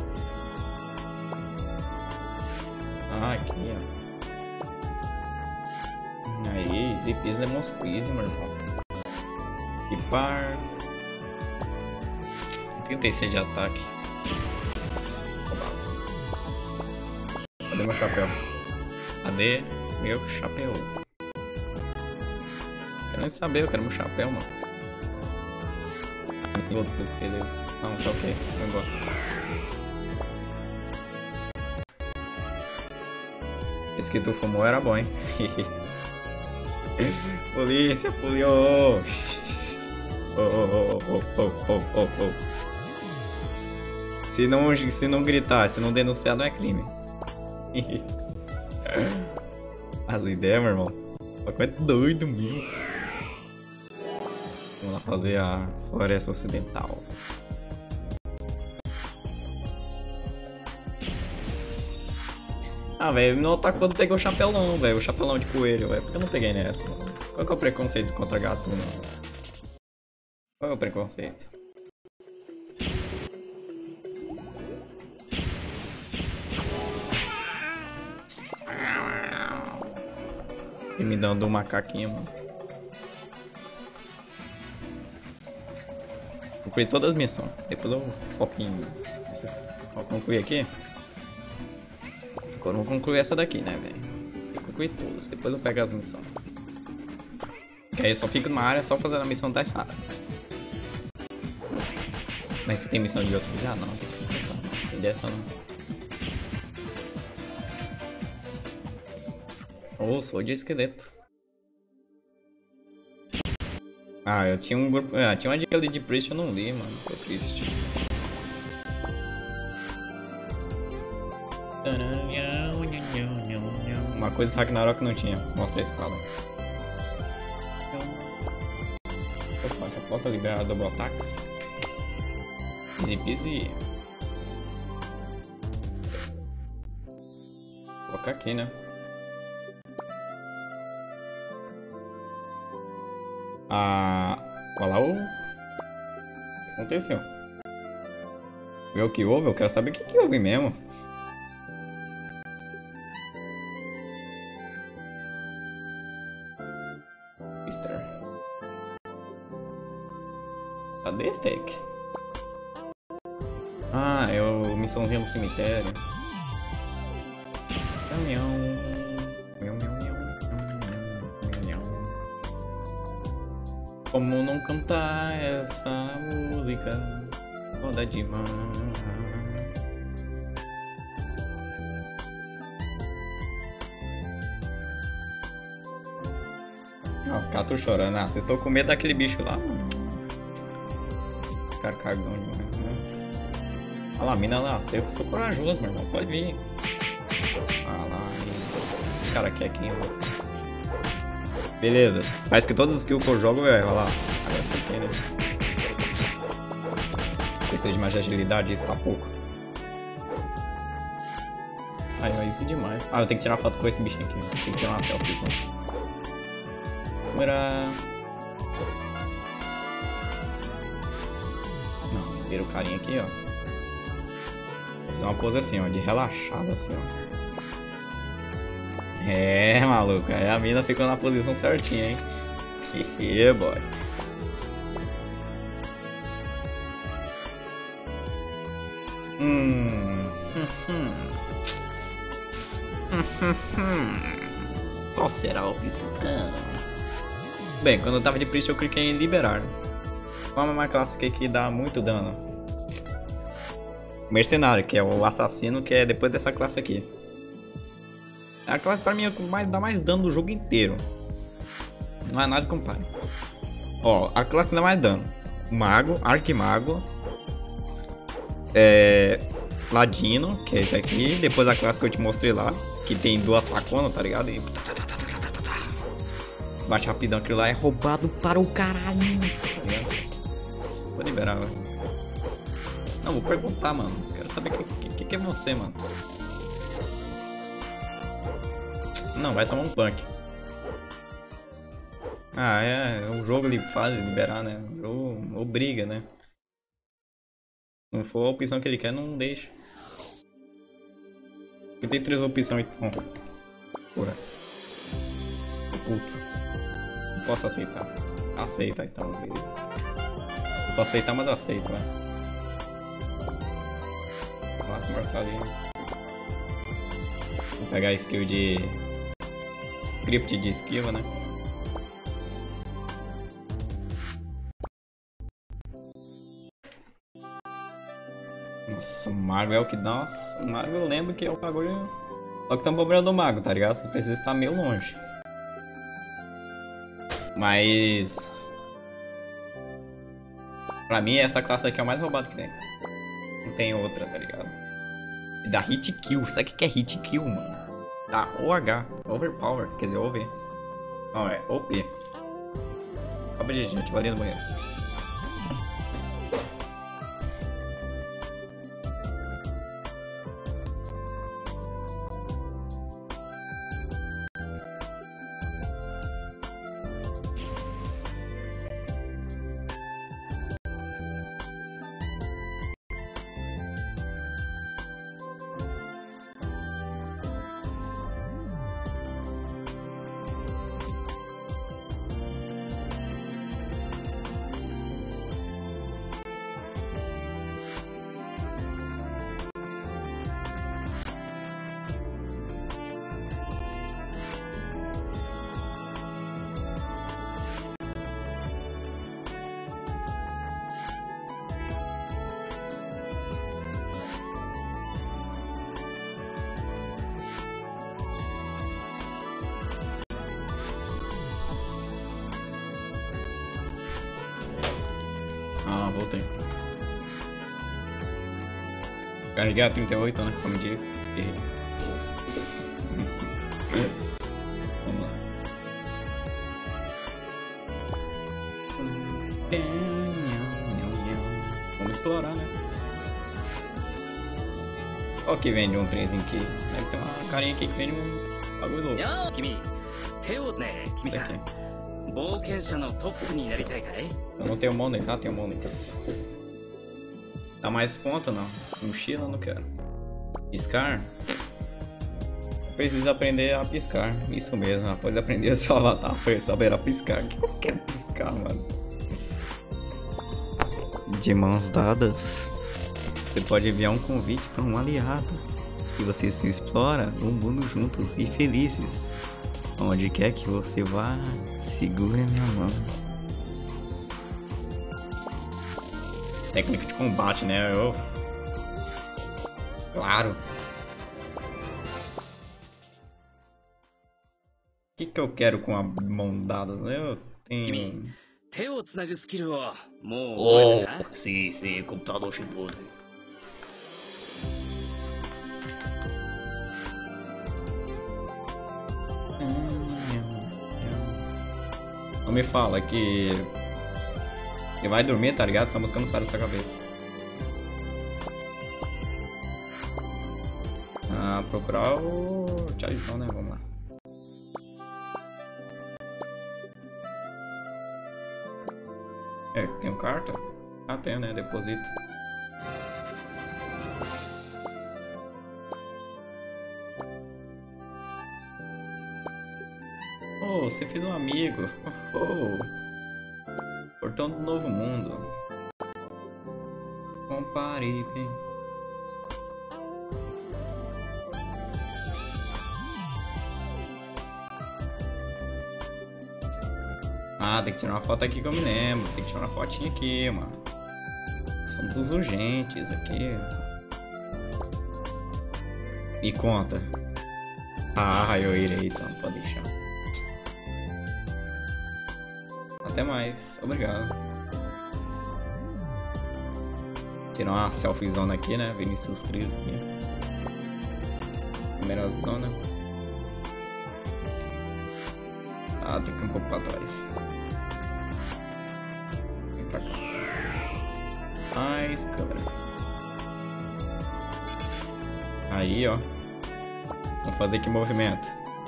[SPEAKER 1] Ah, aqui, ó. Aí, Zipis Demon Squeeze, meu irmão. Equipar. 36 de ataque. Cadê meu chapéu? Cadê meu chapéu? Quero nem saber, eu quero meu chapéu, mano. Beleza. Não, tá ok. Vou embora. Esse que tu fumou era bom, hein? Polícia, polícia! Oh. Se não gritar, se não denunciar, não é crime. As ideias, meu irmão. É doido mesmo. Vamos lá fazer a Floresta Ocidental. Ah, velho, não tá quando peguei o chapéu velho. O chapéu de coelho, velho. Por que eu não peguei nessa? Qual que é o preconceito contra gatuno? Qual é o preconceito? E me dando um macaquinho, mano. Concluí todas as missões. Depois eu foco em... Vou concluir aqui. Agora eu vou concluir essa daqui, né, velho? Vou concluir todas. Depois eu pego as missões. Que aí eu só fico numa área só fazendo a missão da Sara. Mas se tem missão de outro lugar, não. Tem que completar. Não tem dessa, não. Oh, sou de esqueleto. Ah, eu tinha um grupo... Ah, tinha uma dica ali de Priest, eu não li, mano. Tô triste. Uma coisa que Ragnarok não tinha. Mostra a espada. Posso liberar double attacks? Easy peasy. Vou colocar aqui, né? Olha lá o que aconteceu. Ver o que houve? Eu quero saber o que houve mesmo. Mister. Cadê Steak? É o missãozinha do cemitério. Caminhão. Como não cantar essa música? Roda de mar. Os caras estão chorando. Vocês estão com medo daquele bicho lá? Cara cagão demais, né? Olha lá, a mina lá. Eu sou corajoso, meu irmão. Pode vir. Olha lá. Esse cara quer quem? Beleza. Parece que todos os kills que eu jogo, olha lá. Essa aqui, né? Precisa de mais agilidade, isso tá pouco. Aí, isso é demais. Eu tenho que tirar foto com esse bichinho aqui. Tem que tirar uma selfie, né? Não, vira o carinha aqui, ó. Fazer uma pose assim, ó, de relaxado, assim, ó. Maluco, aí a mina ficou na posição certinha, hein. Hehe, boy. Qual será a opção? Bem, quando eu tava de Priest eu cliquei em liberar. Qual é uma classe que dá muito dano? Mercenário, que é o assassino, que é depois dessa classe aqui. A classe pra mim é que dá mais dano do jogo inteiro. Não é nada que compare. Ó, a classe que dá mais dano: Mago, Arquimago, Ladino, que é esse daqui. Depois a classe que eu te mostrei lá, que tem duas faconas, tá ligado? E bate rapidão, aquilo lá é roubado para o caralho, tá ligado? Vou liberar, velho. Não, vou perguntar, mano. Quero saber o que é você, mano. Não, vai tomar um punk. O jogo ele faz liberar, né? O jogo obriga, né? Se não for a opção que ele quer, não deixa. Porque tem 3 opções, então. Porra. Puto. Não posso aceitar. Aceita, então, beleza. Não posso aceitar, mas eu aceito, né? Vamos lá, conversar ali. Vou pegar a skill de... script de esquiva, né? Nossa, o mago é o que dá. Nossa, o mago eu lembro que é o bagulho. Só que tem um problema do mago, tá ligado? Você precisa estar meio longe. Mas... pra mim, essa classe aqui é a mais roubada que tem. Não tem outra, tá ligado? E dá hit kill. Sabe o que é hit kill, mano? Dá OH. Overpower. Quer dizer, OV. Não, é OP. Acaba de gente, vai ali no banheiro. Voltei. Carregar 38, né? Como diz. Errei. Vamos lá. Vamos explorar, né? Qual que vende um trenzinho aqui? Deve ter uma carinha aqui que vende um bagulho louco. Isso aqui. Eu não tenho Mondex, tenho Mondex. Dá mais ponto não? Mochila não quero. Piscar? Precisa aprender a piscar. Isso mesmo, após aprender seu avatar, saberá piscar. O que eu quero piscar, mano? De mãos dadas, você pode enviar um convite para um aliado. E você se explora um mundo juntos e felizes. Onde quer que você vá, segure a minha mão. Técnica de combate, né? Claro. O que eu quero com a mão dada? Eu tenho... Oh, sim, computador Shippuden. Não me fala que... Você vai dormir, tá ligado? Essa música não sai da sua cabeça. Procurar o Charizão, né? Vamos lá. Tem um carta? Tem, né? Deposita. Oh, você fez um amigo. Portão do Novo Mundo. Compare bem. Tem que tirar uma foto aqui que eu me lembro. Tem que tirar uma fotinha aqui, mano. Assuntos urgentes aqui. Me conta. Eu irei, então. Pode deixar. Até mais. Obrigado. Tirar uma selfie zona aqui, né? Vinicius 13 aqui. Primeira zona. Tem que ir um pouco pra trás. Vem pra cá. Mais câmera. Aí, ó. Vamos fazer que movimento.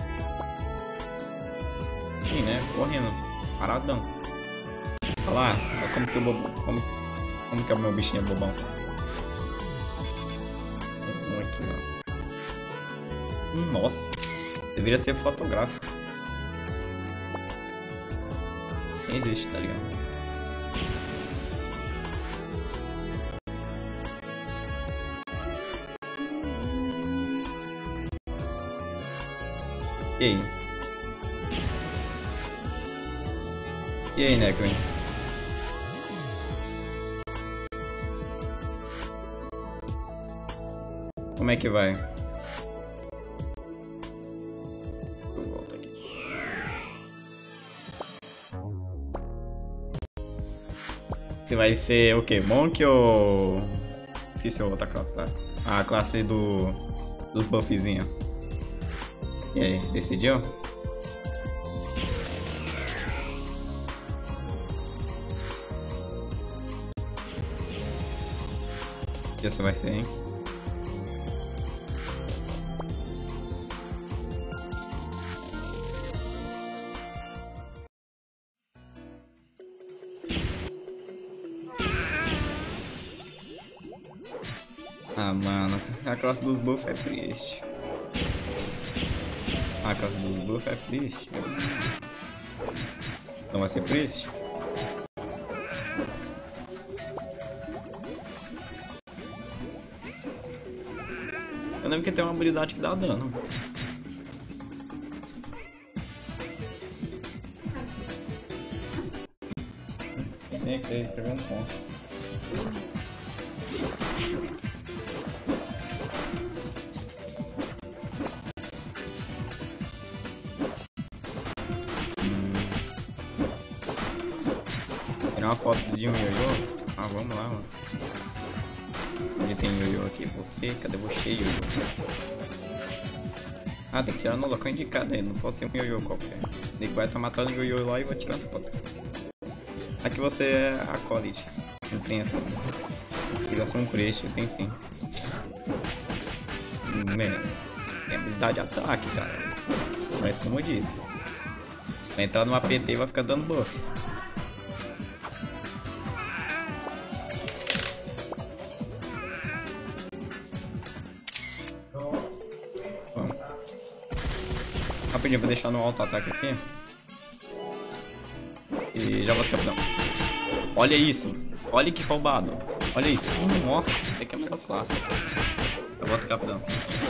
[SPEAKER 1] Sim, né? Correndo. Paradão. Olha lá. Olha como que o bobão. Como que é o meu bichinho bobão. Zoom aqui, ó. Nossa. Deveria ser fotográfico. Nem existe, tá ligado? E aí? E aí, Necron? Como é que vai? Eu volto aqui. Você vai ser o que? Monk ou... Esqueci a outra classe, tá? A classe dos buffzinhos. E aí, decidiu? O que você vai ser, hein? Mano, a classe dos buffs é triste. A classe dos buffs é triste. Não vai ser triste? Eu lembro que tem uma habilidade que dá dano. Sim, que você escreveu um ponto. Tirar uma foto de um ioiô? Vamos lá, mano. Onde tem ioiô aqui? Você? Cadê você, ioiô? Tem que tirar no local indicado aí. Não pode ser um ioiô qualquer. Ele vai estar matando o ioiô lá e vai tirando foto. Aqui você é Acolyte. Não tem assim. Ligação com este, tem sim. Tem habilidade de ataque, cara. Mas como eu disse, vai entrar no APT e vai ficar dando buff. Vamos. Rapidinho, vou deixar no alto ataque aqui. E já vou capitão. Olha isso. Olha que roubado. Olha isso. Nossa, esse aqui é a melhor classe. Eu boto capitão.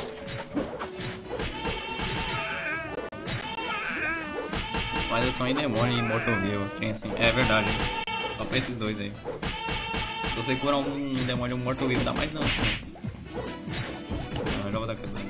[SPEAKER 1] Mas eu sou em demônio e Immortal View. Tem assim. É verdade. Só pra esses dois aí. Se você curar um demônio Immortal View, dá mais não. Ah, já vou dar capitão.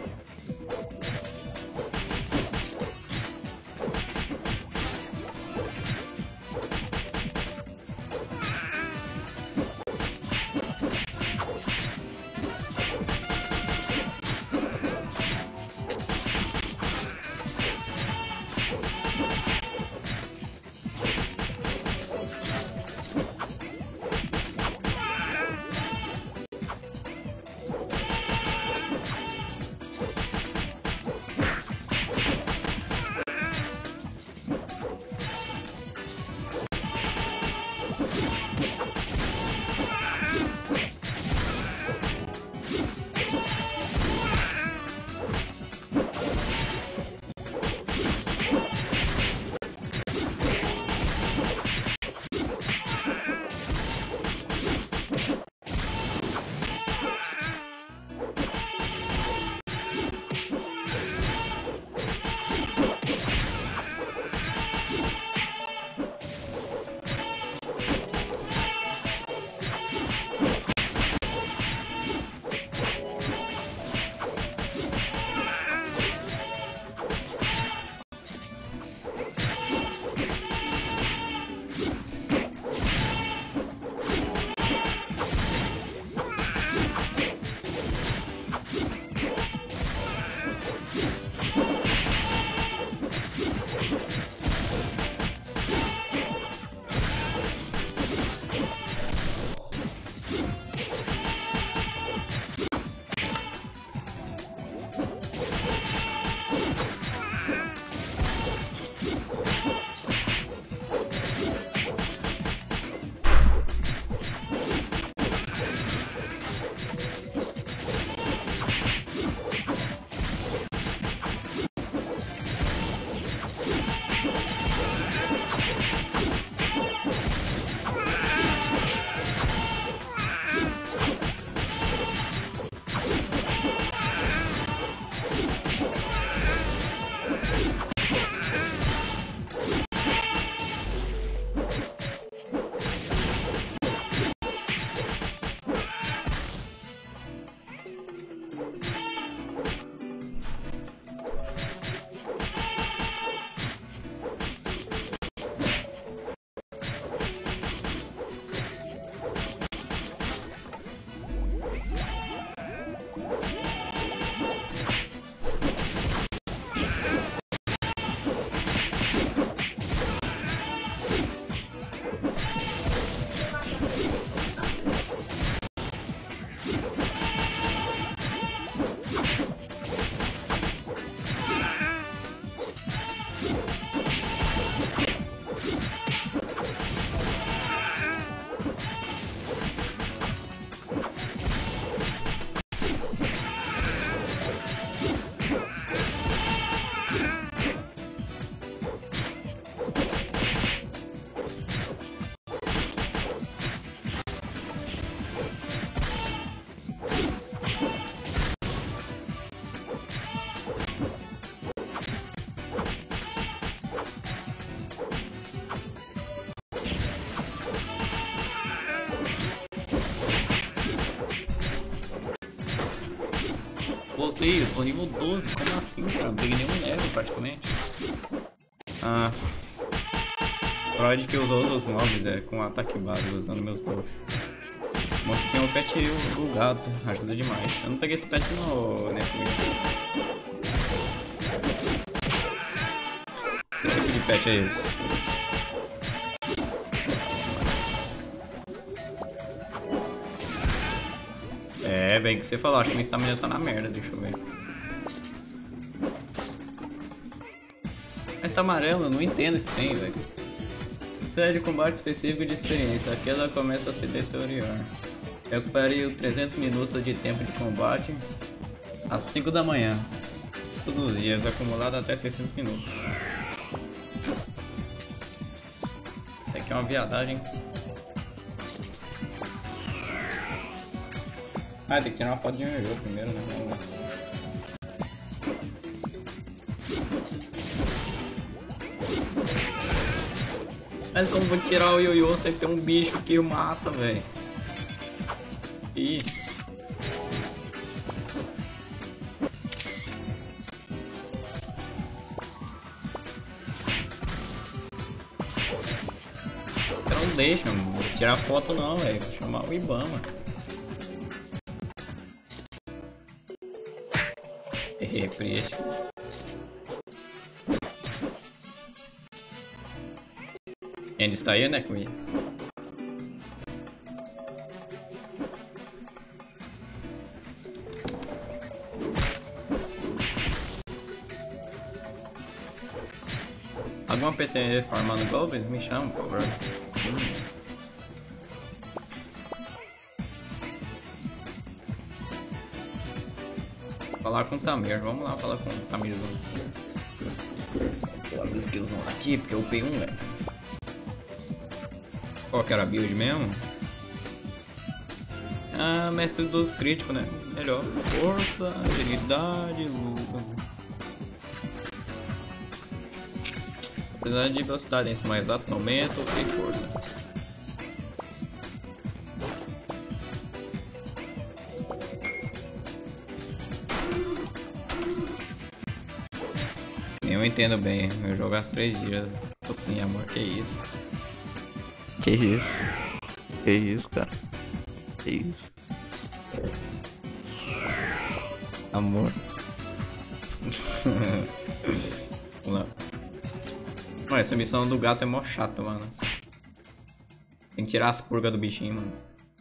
[SPEAKER 1] Voltei, eu tô nível 12, como assim, cara? Não peguei nenhum level praticamente. Ah. Freud que usou os mobs com ataque básico, usando meus buffs. Bom que tem um pet o gato, ajuda demais. Eu não peguei esse pet no Netflix. Que tipo de pet é esse? É, bem que você falou, acho que minha estamina tá na merda, deixa eu ver. Mas tá amarelo, eu não entendo esse trem, velho. Série de combate específico de experiência, aqui ela começa a se deteriorar. Recuperei os 300 minutos de tempo de combate às 5 da manhã. Todos os dias, acumulado até 600 minutos. Aqui é uma viadagem. Ah, tem que tirar uma foto de um jogo primeiro, né? Vamos lá. Mas como vou tirar o ioiô, você tem um bicho que mata, velho. Ih. Não deixa, não vou tirar foto não, velho. Vou chamar o Ibama. Refresco. Ainda está aí, né, Cui? Alguma PT formando golpes? Me chama, por favor. Falar com o Tamir, vamos lá falar com o Tamir. Vou as skills aqui, porque eu upei um level. Qual que era a build mesmo? Ah, mestre dos críticos, né? Melhor. Força, agilidade, luta. Apesar de velocidade em mais exato momento e força. Eu entendo bem, eu jogo há 3 dias. Tô sem amor, que isso?
[SPEAKER 2] Que isso? Que isso, cara? Que isso? Amor.
[SPEAKER 1] Vamos lá. Mano, essa missão do gato é mó chata, mano. Tem que tirar as purgas do bichinho, mano.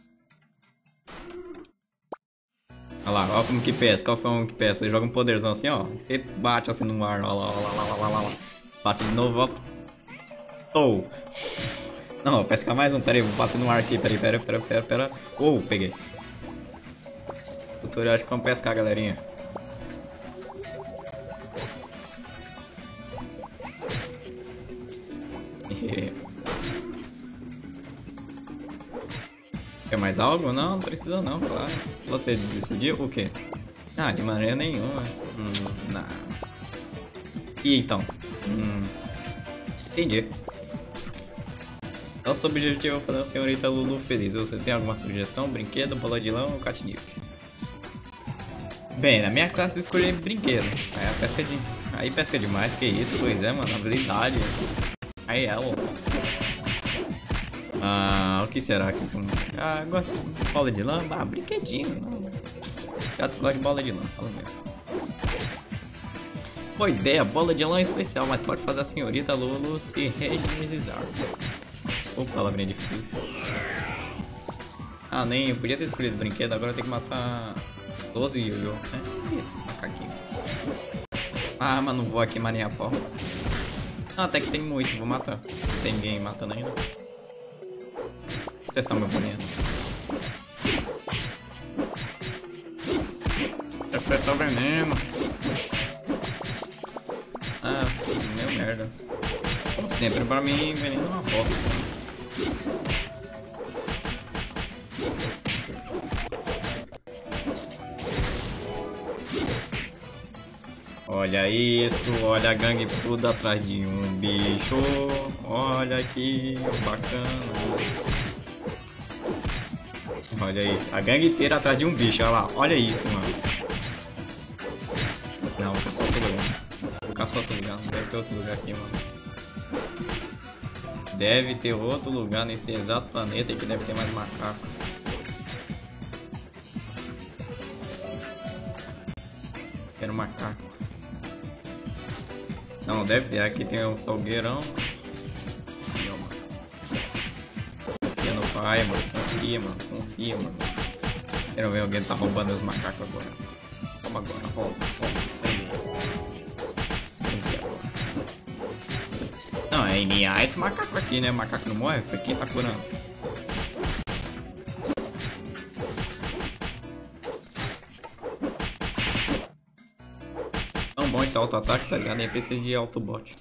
[SPEAKER 1] Olha lá, olha como que pesca, qual foi um que pesca? Você joga um poderzão assim, ó. Você bate assim no ar, olha lá, olha lá, olha lá, olha lá. Bate de novo, ó. Tou. Não, vou pescar mais um, pera aí, vou bater no ar aqui, pera. Peguei. Tutorial de como pescar, galerinha. Quer mais algo? Não, não precisa não, claro. Você decidiu o quê? Ah, de maneira nenhuma. Não. E então? Entendi. Nosso objetivo é fazer a senhorita Lulu feliz. Você tem alguma sugestão? Brinquedo, bola de lã ou catnip? Bem, na minha classe eu escolhi brinquedo. Aí a pesca de... Aí pesca demais, que isso? Pois é, mano, habilidade. Aí elas. O que será que... Ah, gosto de bola de lã? Ah, brinquedinho. Não. Gato gosta de bola de lã, fala mesmo. Boa ideia, bola de lã é especial, mas pode fazer a senhorita Lulu se regimenizar. Ô, palavrinha difícil. Ah, nem eu podia ter escolhido brinquedo, agora eu tenho que matar 12 ioiô, né? Isso, macaquinho. Ah, mas não vou aqui manear a porra. Ah, até que tem muito, vou matar. Não tem ninguém matando ainda. Vou testar meu boneco. Deve testar o veneno. Ah, meu merda. Como sempre, pra mim, veneno é uma bosta. Olha isso, olha a gangue tudo atrás de um bicho. Olha que bacana. Olha isso, a gangue inteira atrás de um bicho, olha lá. Olha isso, mano. Não, vou caçar outro lugar. Vou caçar outro lugar, não deve ter outro lugar aqui, mano. Deve ter outro lugar nesse exato planeta que deve ter mais macacos. Quero macacos. Não, deve ter. Aqui tem um salgueirão. Confia, mano. Confia no pai, mano. Confia, mano. Quero ver alguém tá roubando os macacos agora. Rouba agora, rouba. Não, é NA esse macaco aqui, né? O macaco não morre, foi quem tá curando. Tão bom esse auto-ataque, tá ligado? Nem precisa de autobot.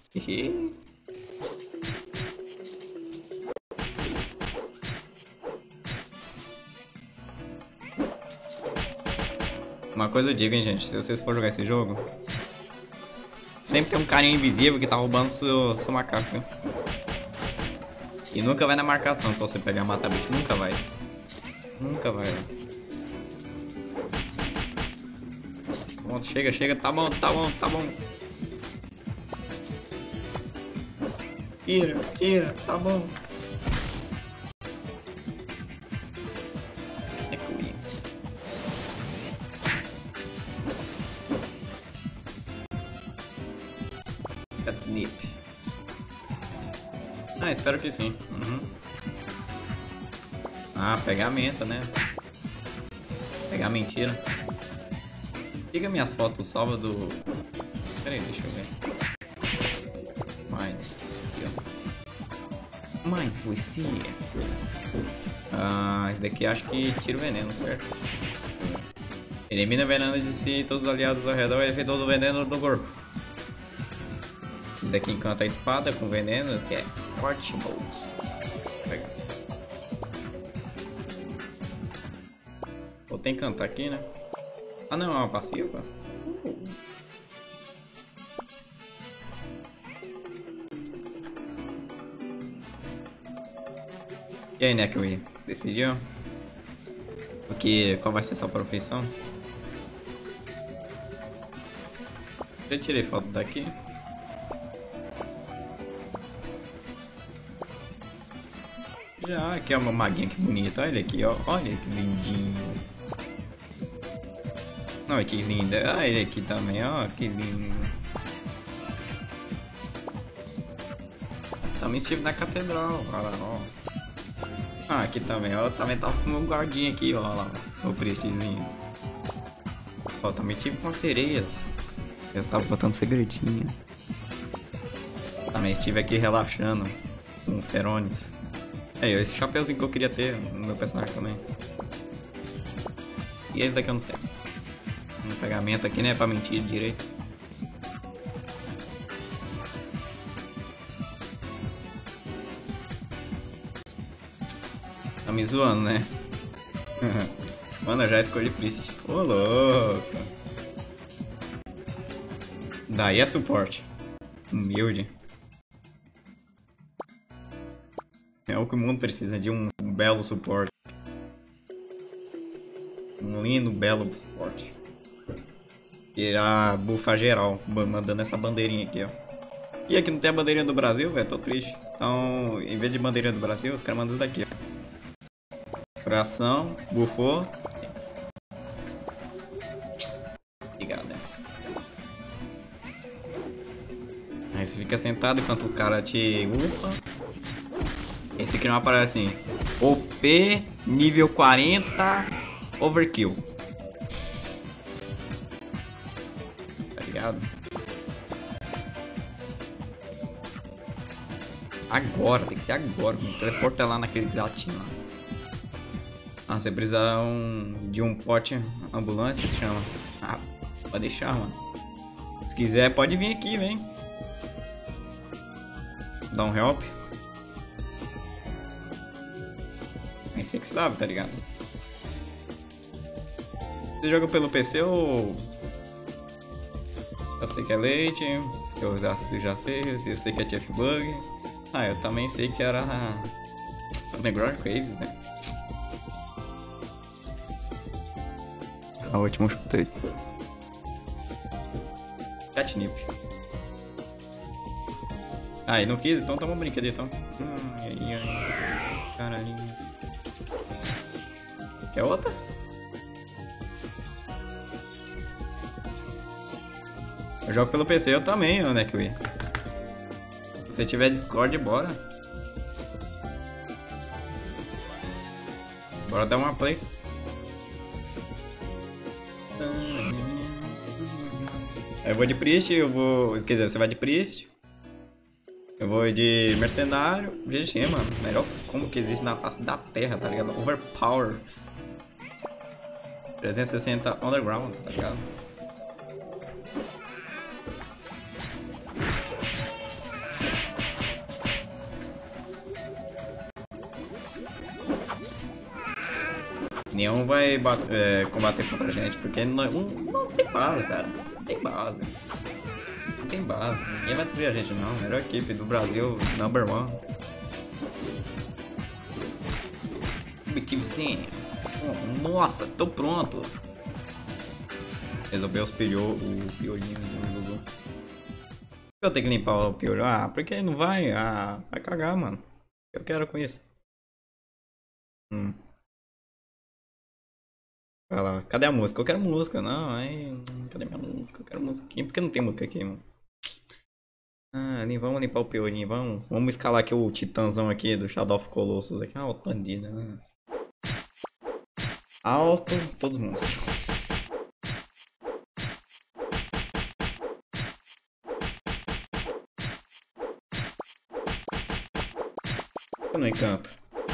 [SPEAKER 1] Uma coisa eu digo, hein, gente. Se vocês for jogar esse jogo, sempre tem um carinha invisível que tá roubando seu macaco, viu? E nunca vai na marcação pra você pegar e matar bicho. Nunca vai. Nunca vai. Pronto, chega, chega. Tá bom, tá bom, tá bom. Tira, tira. Tá bom. É comigo. Catnip. Ah, espero que sim. Uhum. Ah, pegamento, né? Pegar mentira. Fica minhas fotos salvas do... Pera aí, deixa eu ver. Mais. Aqui, ó. Mais você. Ah, esse daqui acho que tira o veneno, certo? Elimina veneno de si e todos os aliados ao redor e efetua o veneno do corpo. Esse daqui encanta a espada com veneno, que é Mortimos. Pegar. Vou ter que cantar aqui, né? Ah não, é uma passiva? E aí, Nekui? Decidiu? Qual vai ser sua profissão? Já tirei foto daqui. Já, aqui é uma maguinha que bonita. Olha aqui, ó. Olha que lindinho. Olha que linda. Ah, ele aqui também, ó. Que lindo. Também estive na catedral. Olha lá, ó. Ah, aqui também, ó. Também tava com o meu guardinha aqui, ó. Olha lá, o prestezinho. Ó, também tive com as sereias. Eu estava botando segredinho. Também estive aqui relaxando com ferones. É, esse chapeuzinho que eu queria ter no meu personagem também. E esse daqui eu não tenho. Um pegamento aqui, né? Pra mentir direito. Tá me zoando, né? Mano, eu já escolhi Priest. Ô, louco. Daí é suporte. Humilde. É o que o mundo precisa, de um belo suporte. Um lindo, belo suporte. Irá bufar geral, mandando essa bandeirinha aqui, ó. E aqui não tem a bandeirinha do Brasil, velho, tô triste. Então, em vez de bandeirinha do Brasil, os caras mandam isso daqui, ó. Coração, bufou. Obrigado, né? Aí você fica sentado enquanto os caras te upam. Esse aqui não aparece assim. OP, nível 40, overkill. Tá ligado? Agora, tem que ser agora. Teleporta lá naquele gatinho lá. Ah, você precisa de um pote ambulante, se chama. Ah, pode deixar, mano. Se quiser, pode vir aqui, vem. Dá um help. Nem sei que sabe, tá ligado? Você joga pelo PC ou... Eu sei que é leite, eu já sei, eu sei que é TF-Bug. Ah, eu também sei que era... Underground Caves, né?
[SPEAKER 2] A última eu escutei.
[SPEAKER 1] Catnip. Ah, e não quis? Então toma um brinquedo então. Ai, ai. Caralho. Quer outra? Eu jogo pelo PC, eu também, né, Kiwi? Se você tiver Discord, bora. Bora dar uma play. Eu vou de Priest, eu vou... Quer dizer, você vai de Priest. Eu vou de Mercenário. GG, mano. Melhor combo que existe na face da terra, tá ligado? Overpower. 360 Underground, tá ligado? Nenhum vai combater contra a gente, porque não tem base, cara. Não tem base. Não tem base. Ninguém vai destruir a gente, não. Melhor equipe do Brasil, number one. Objetivozinho. Nossa, tô pronto. Resolveu o piolinho do jogo. Eu tenho que limpar o piolho. Ah, porque não vai? Ah, vai cagar, mano. Eu quero com isso. Vai lá. Cadê a música? Eu quero música. Não, aí. Cadê minha música? Eu quero música aqui. Por que não tem música aqui, mano? Ah, vamos limpar o piolinho. Vamos escalar aqui o titãzão aqui do Shadow of Colossus aqui. Ah, o Tandina. Alto, todos monstros. No encanto.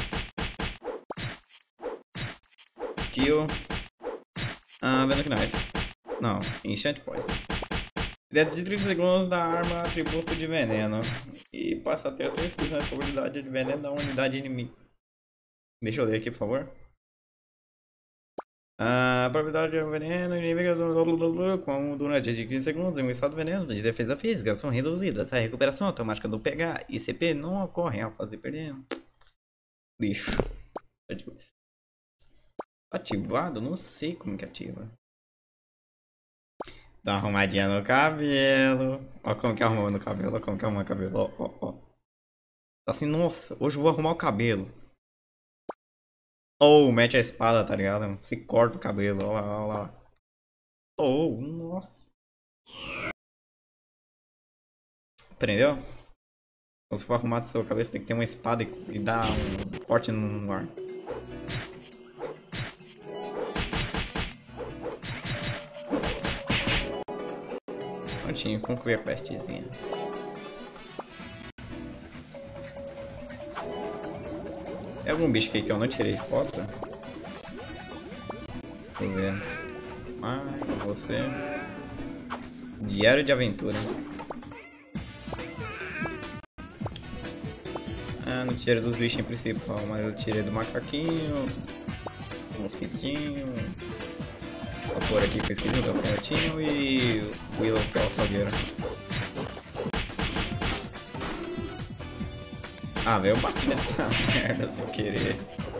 [SPEAKER 1] Skill. Ah, Venom Knife. Não, Enchant Poison. Dentro de 30 segundos da arma atributo de veneno. E passa a ter 3% de probabilidade de veneno da unidade inimiga. Deixa eu ler aqui, por favor. A probabilidade de veneno inimiga durante 15 segundos em um estado de veneno de defesa física são reduzidas. A recuperação automática do PH e CP não ocorrem ao fazer perder. Lixo. Ativado? Não sei como que ativa. Dá uma arrumadinha no cabelo. Ó como que arrumou no cabelo. Ó como que arrumou o cabelo. Ó. Tá assim, nossa, hoje eu vou arrumar o cabelo. Ou mete a espada, tá ligado? Se corta o cabelo, ó lá. Oh, nossa. Aprendeu? Quando você for arrumar do seu cabelo, você tem que ter uma espada e dar um corte no ar. Prontinho, concluí a questzinha. Tem algum bicho aqui que eu não tirei de foto? Deixa eu ver. Você. Diário de aventura. Ah, não tirei dos bichinhos principal, mas eu tirei do macaquinho, do mosquitinho. Vou pôr aqui com o esquisinho, que é o canhotinho, e o Willow, que é o salgueiro. Ah, velho, eu bati nessa merda sem querer.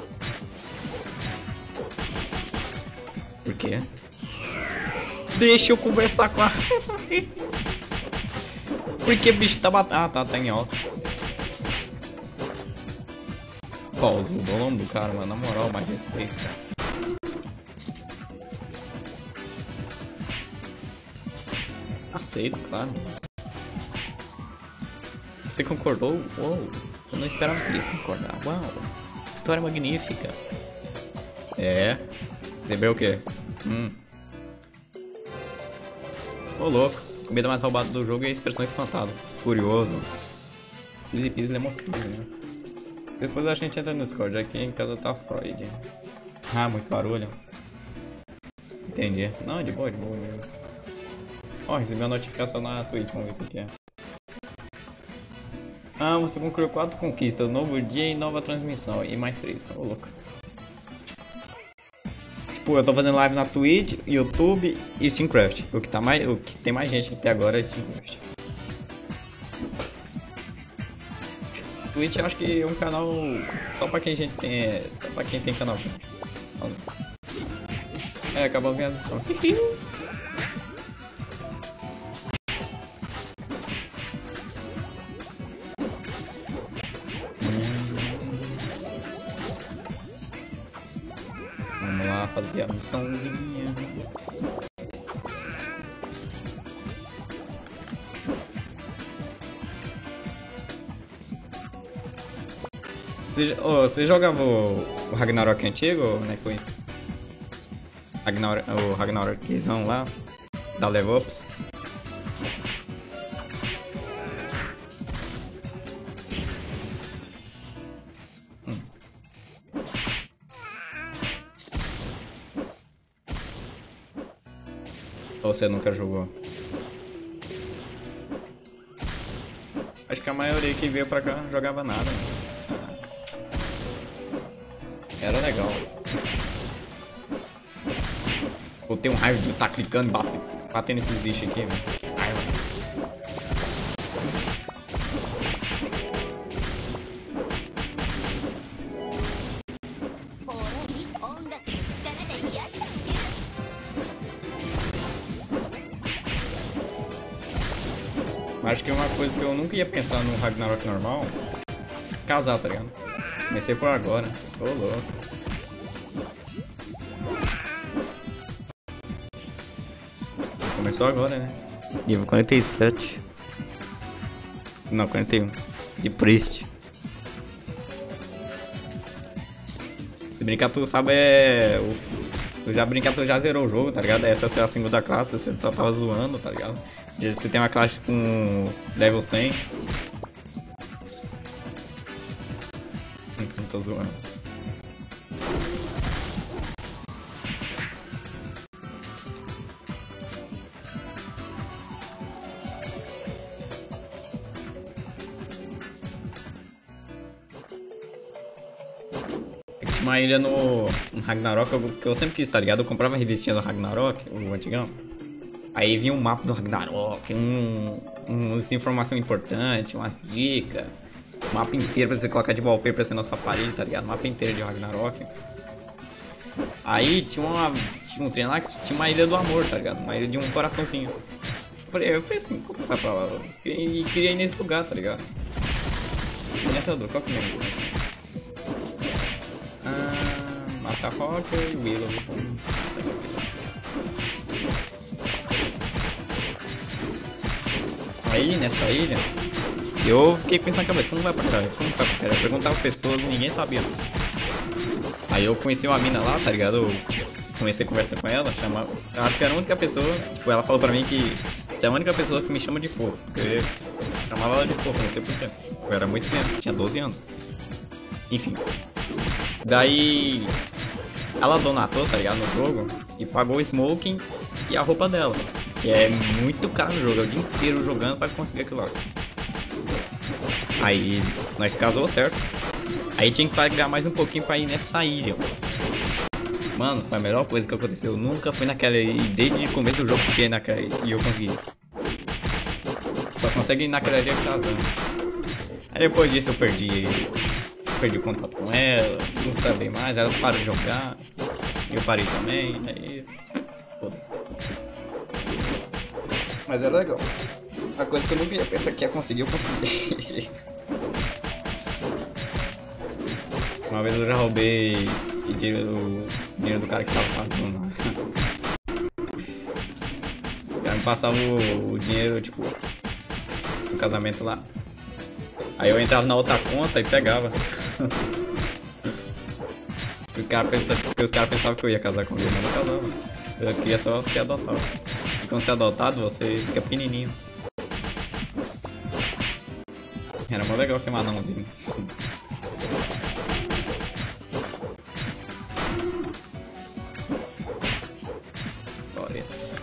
[SPEAKER 1] Por quê? Deixa eu conversar com a... Porque o bicho tá batendo... Ah, tá em alta. Pausa o nome do cara, mano. Na moral, mais respeito, cara. Aceito, claro. Você concordou? Uou. Eu não esperava que ele ia concordar. Uau. História magnífica. É. Recebeu o quê? Ô, louco. Comida mais roubada do jogo é a expressão espantada. Curioso. Easy peasy lemon squeezy, né? Depois a gente entra no Discord. Aqui em casa tá Freud. Ah, muito barulho. Entendi. Não, de boa. Ó, recebi uma notificação na Twitch. Vamos ver o que é. Ah, você concluiu 4 conquistas. Novo dia e nova transmissão. E mais 3. Ô, louco. Tipo, eu tô fazendo live na Twitch, YouTube e Steamcraft. O que tem mais gente até agora é Steamcraft. Twitch eu acho que é um canal só pra quem tem canal. É, acabou a minha edição. Vamos lá fazer a missãozinha. Você jogava o Ragnarok antigo, né, Queen? O Ragnarokzão lá. Da Level Ups. Ou você nunca jogou? Acho que a maioria que veio pra cá não jogava nada. Era legal. Vou ter um raiva de estar clicando e batendo nesses bichos aqui, velho. Raiva. Acho que uma coisa que eu nunca ia pensar no Ragnarok normal é casar, tá ligado? Comecei por agora. Ô, louco. Começou agora, né?
[SPEAKER 2] Nível 47.
[SPEAKER 1] Não, 41.
[SPEAKER 2] De Priest.
[SPEAKER 1] Se brincar, tu sabe é... Tu já brincar, tu já zerou o jogo, tá ligado? Essa é a segunda classe, você só tava zoando, tá ligado? Você tem uma classe com level 100. Não tô zoando. Tinha uma ilha no Ragnarok que eu sempre quis, tá ligado? Eu comprava a revistinha do Ragnarok, o antigão. Aí vinha um mapa do Ragnarok, umas informações importantes, umas dicas. O mapa inteiro pra você colocar de wallpaper assim na sua parede, tá ligado? O mapa inteiro de Ragnarok. Aí tinha um trem lá que tinha uma ilha do amor, tá ligado? Uma ilha de um coraçãozinho. Eu falei assim, como vai pra lá? Eu queria ir nesse lugar, tá ligado? Nessa dor, qual que é a missão? Mata Rocker e Willow. Aí, nessa ilha, eu fiquei com isso na cabeça, como vai pra cá? Como vai pra cá? Eu perguntava pra pessoas e ninguém sabia. Aí eu conheci uma mina lá, tá ligado? Eu comecei a conversar com ela, eu acho que era a única pessoa, tipo, ela falou pra mim que você é a única pessoa que me chama de fofo, porque eu chamava ela de fofo, não sei porquê. Eu era muito criança, tinha 12 anos. Enfim. Daí ela donatou, tá ligado, no jogo e pagou o smoking e a roupa dela, que é muito caro no jogo, é o dia inteiro jogando pra conseguir aquilo lá. Aí nós casou, certo? Aí tinha que pagar mais um pouquinho pra ir nessa ilha. Mano, foi a melhor coisa que aconteceu. Eu nunca fui naquela ilha, desde o começo do jogo que fiquei naquela ilha, e eu consegui. Só consegue ir naquela ilha casando. Aí depois disso eu perdi o contato com ela, não sabia mais, ela parou de jogar, eu parei também, aí foda-se. Mas era legal. Uma coisa que eu nunca ia pensar que ia conseguir, eu consegui. Uma vez eu já roubei dinheiro do cara que tava passando lá. O cara me passava o dinheiro, tipo, no casamento lá. Aí eu entrava na outra conta e pegava. Os caras pensavam que eu ia casar com ele, mas não casava. Eu queria só ser adotado. E quando você é adotado, você fica pequenininho. Era mó legal ser um anãozinho. Histórias.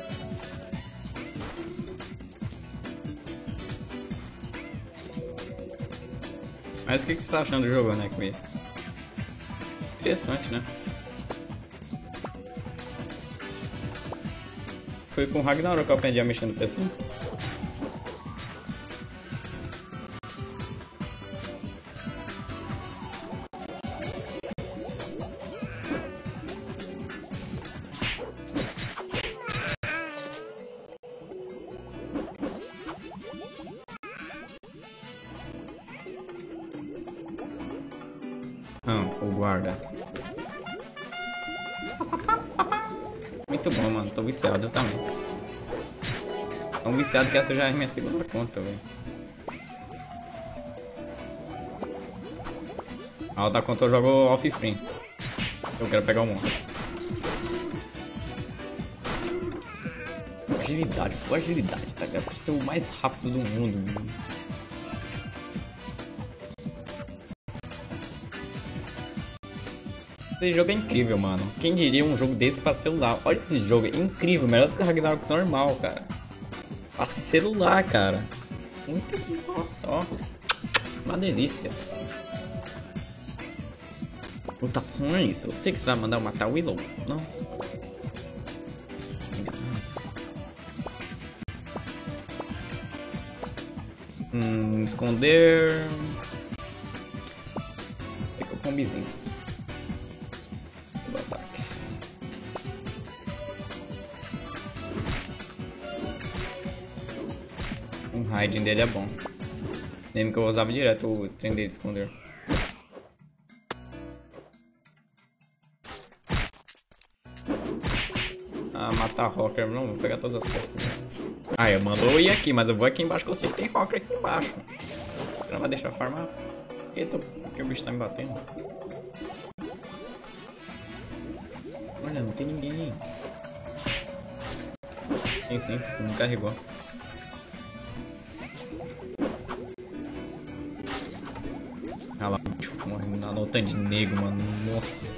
[SPEAKER 1] Mas o que você tá achando do jogo, né, Kumi? Interessante, né? Foi com o Ragnarok que eu aprendi a mexer no PC. O guarda. Muito bom, mano. Tô viciado, eu também. Tão viciado que essa já é minha segunda conta, velho. A outra conta eu jogo off-stream. Eu quero pegar o monte. agilidade, full agilidade, tá ligado? Pra ser o mais rápido do mundo. Esse jogo é incrível, mano. Quem diria um jogo desse pra celular? Olha esse jogo, é incrível, melhor do que o Ragnarok normal, cara. Pra celular, cara. Muito... Nossa, ó. Uma delícia. Mutações? Eu sei que você vai mandar eu matar o Willow. Não. Esconder. Fica o combizinho. Ataques. Hiding dele é bom. Lembro que eu usava direto o trem dele de esconder. Ah, matar Rocker. Não, vou pegar todas as Rockers. Ah, eu mandou eu ir aqui, mas eu vou aqui embaixo que eu sei que tem Rocker aqui embaixo. Não vai deixar farmar. Eita, porque o bicho tá me batendo. Olha, não tem ninguém. Tem sim, não carregou. Ah lá, bicho, morrendo na nota de negro, mano. Nossa.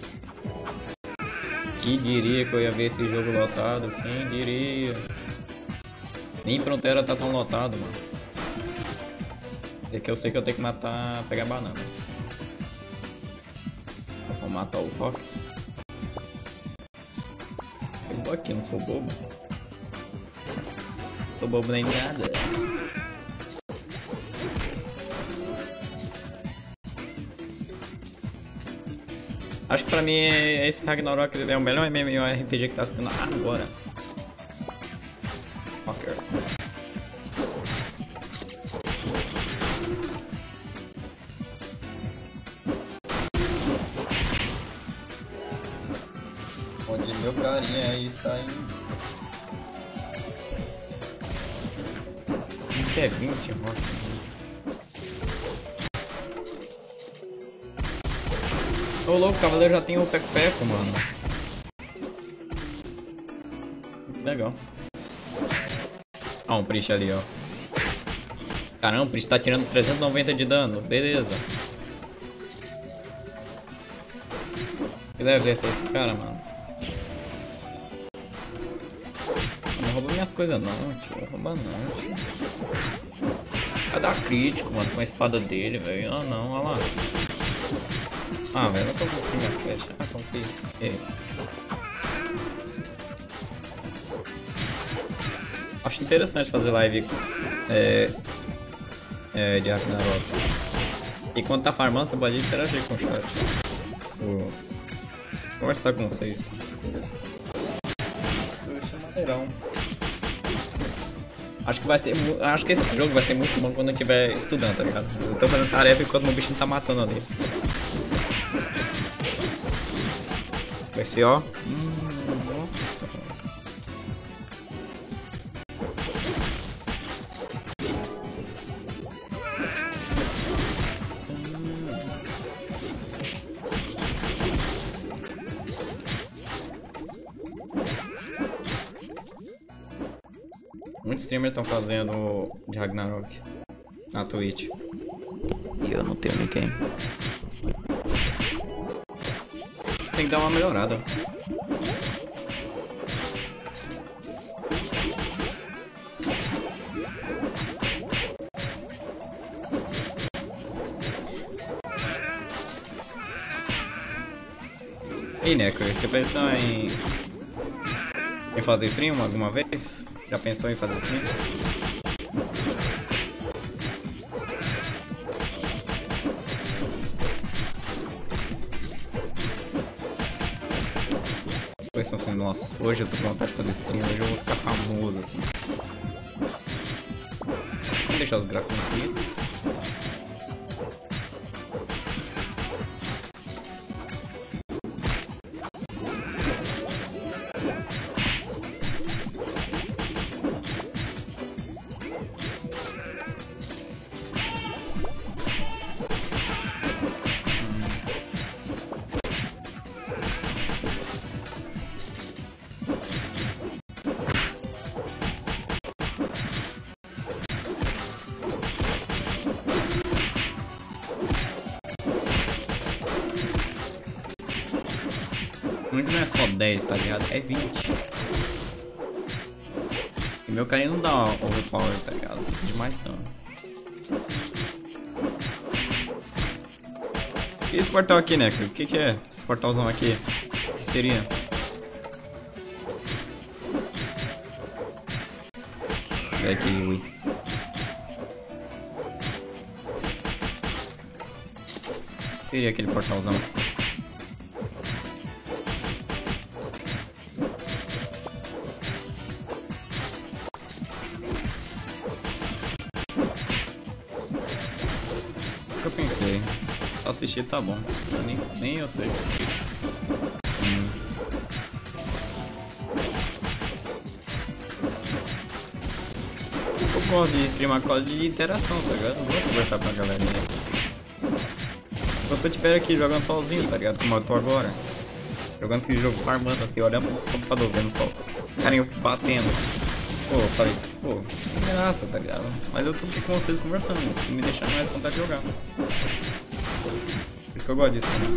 [SPEAKER 1] Que diria que eu ia ver esse jogo lotado? Quem diria? Nem Frontera tá tão lotado, mano. É que eu sei que eu tenho que matar, pegar banana. Vou matar o Rox. Eu vou aqui, não sou bobo. Sou bobo nem nada. Acho que pra mim esse Ragnarok é o melhor MMORPG que tá tendo agora. Rocker. Onde meu carinha aí está indo? Que é 20, Rocker. Ô louco, o cavaleiro já tem o Peco-Peco, mano. Legal. Ó, um Priest ali, ó. Caramba, o Priest tá tirando 390 de dano. Beleza. Que deve ter esse cara, mano. Não rouba minhas coisas não, tio. Não rouba não, tio. Vai dar crítico, mano, com a espada dele, velho. Ah não, olha lá. Ah, velho, eu tô com minha flecha. Ah, comprei. Acho interessante fazer live de Ragnarok. E quando tá farmando, você pode interagir com o chat. Vou conversar com vocês. Isso é maneirão. Acho que esse jogo vai ser muito bom quando eu estiver estudando, tá ligado? Eu tô fazendo tarefa enquanto meu bichinho tá matando ali. Vai ser, ó. Nossa. Muitos streamers estão fazendo de Ragnarok na Twitch.
[SPEAKER 2] E eu não tenho ninguém.
[SPEAKER 1] Tem que dar uma melhorada. E Neco, você pensou em fazer stream alguma vez? Já pensou em fazer stream? Pensou assim, nossa, hoje eu tô com vontade de fazer stream, hoje eu vou ficar famoso assim. Vamos deixar os gráficos aqui. Não é só 10, tá ligado? É 20. E meu carinha não dá overpower, tá ligado? Não precisa de mais dano. E esse portal aqui, né? O que é esse portalzão aqui? O que seria? Olha aqui, ui. O que seria aquele portalzão? Eu pensei, só assistir tá bom, nem eu sei. Eu gosto de streamar código de interação, tá ligado? Eu vou conversar com a galerinha. Se eu estiver aqui jogando sozinho, tá ligado? Como eu tô agora. Jogando esse jogo, farmando assim, olhando pro computador, vendo só o carinha batendo. Pô, eu falei, pô, sem graça, tá ligado? Mas eu tô aqui com vocês conversando, isso me deixa mais vontade de jogar. Por isso que eu gosto disso também.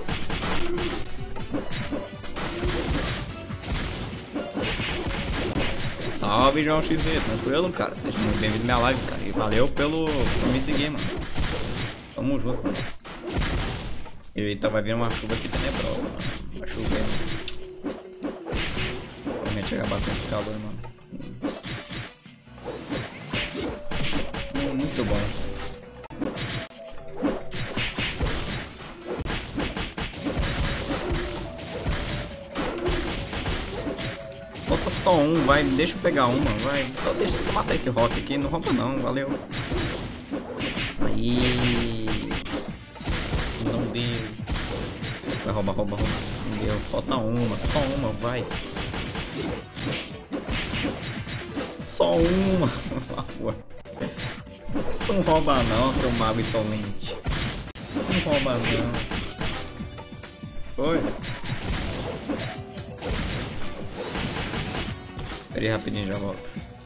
[SPEAKER 1] Salve, João XV, tranquilo, cara? Seja muito bem-vindo à minha live, cara. E valeu por me seguir, mano. Tamo junto, mano. Eita, vai vir uma chuva aqui tenebrosa, mano. Vai chover, mano. Realmente vai acabar com esse calor, mano. Muito bom. Falta só um, vai, deixa eu pegar uma, vai. Só deixa eu matar esse rock aqui, não rouba não, valeu. Aí. Não deu. Vai roubar. Não deu, falta uma, só uma, vai. Só uma. Não rouba não, seu mago insolente. Não rouba não. Foi? Espera aí rapidinho, já volto.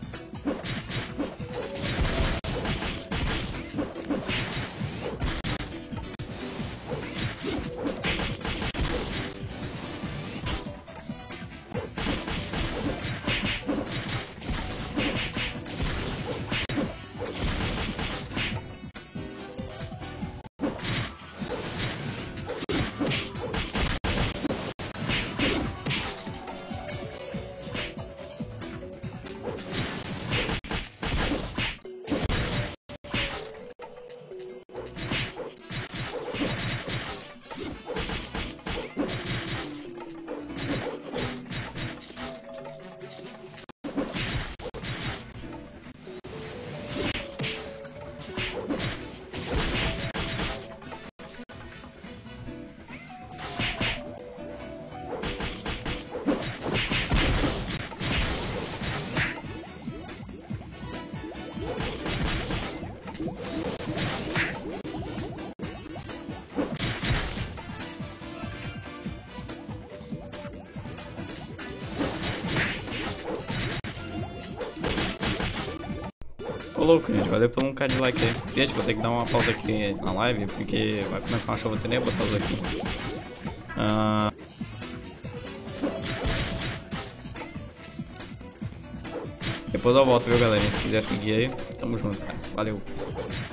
[SPEAKER 1] Ô louco, gente, valeu por 1k de like aí. Gente, vou ter que dar uma pausa aqui na live, porque vai começar uma chuva tenebrosa aqui. Depois eu volto, viu, galera? Se quiser seguir aí, tamo junto, cara. Valeu.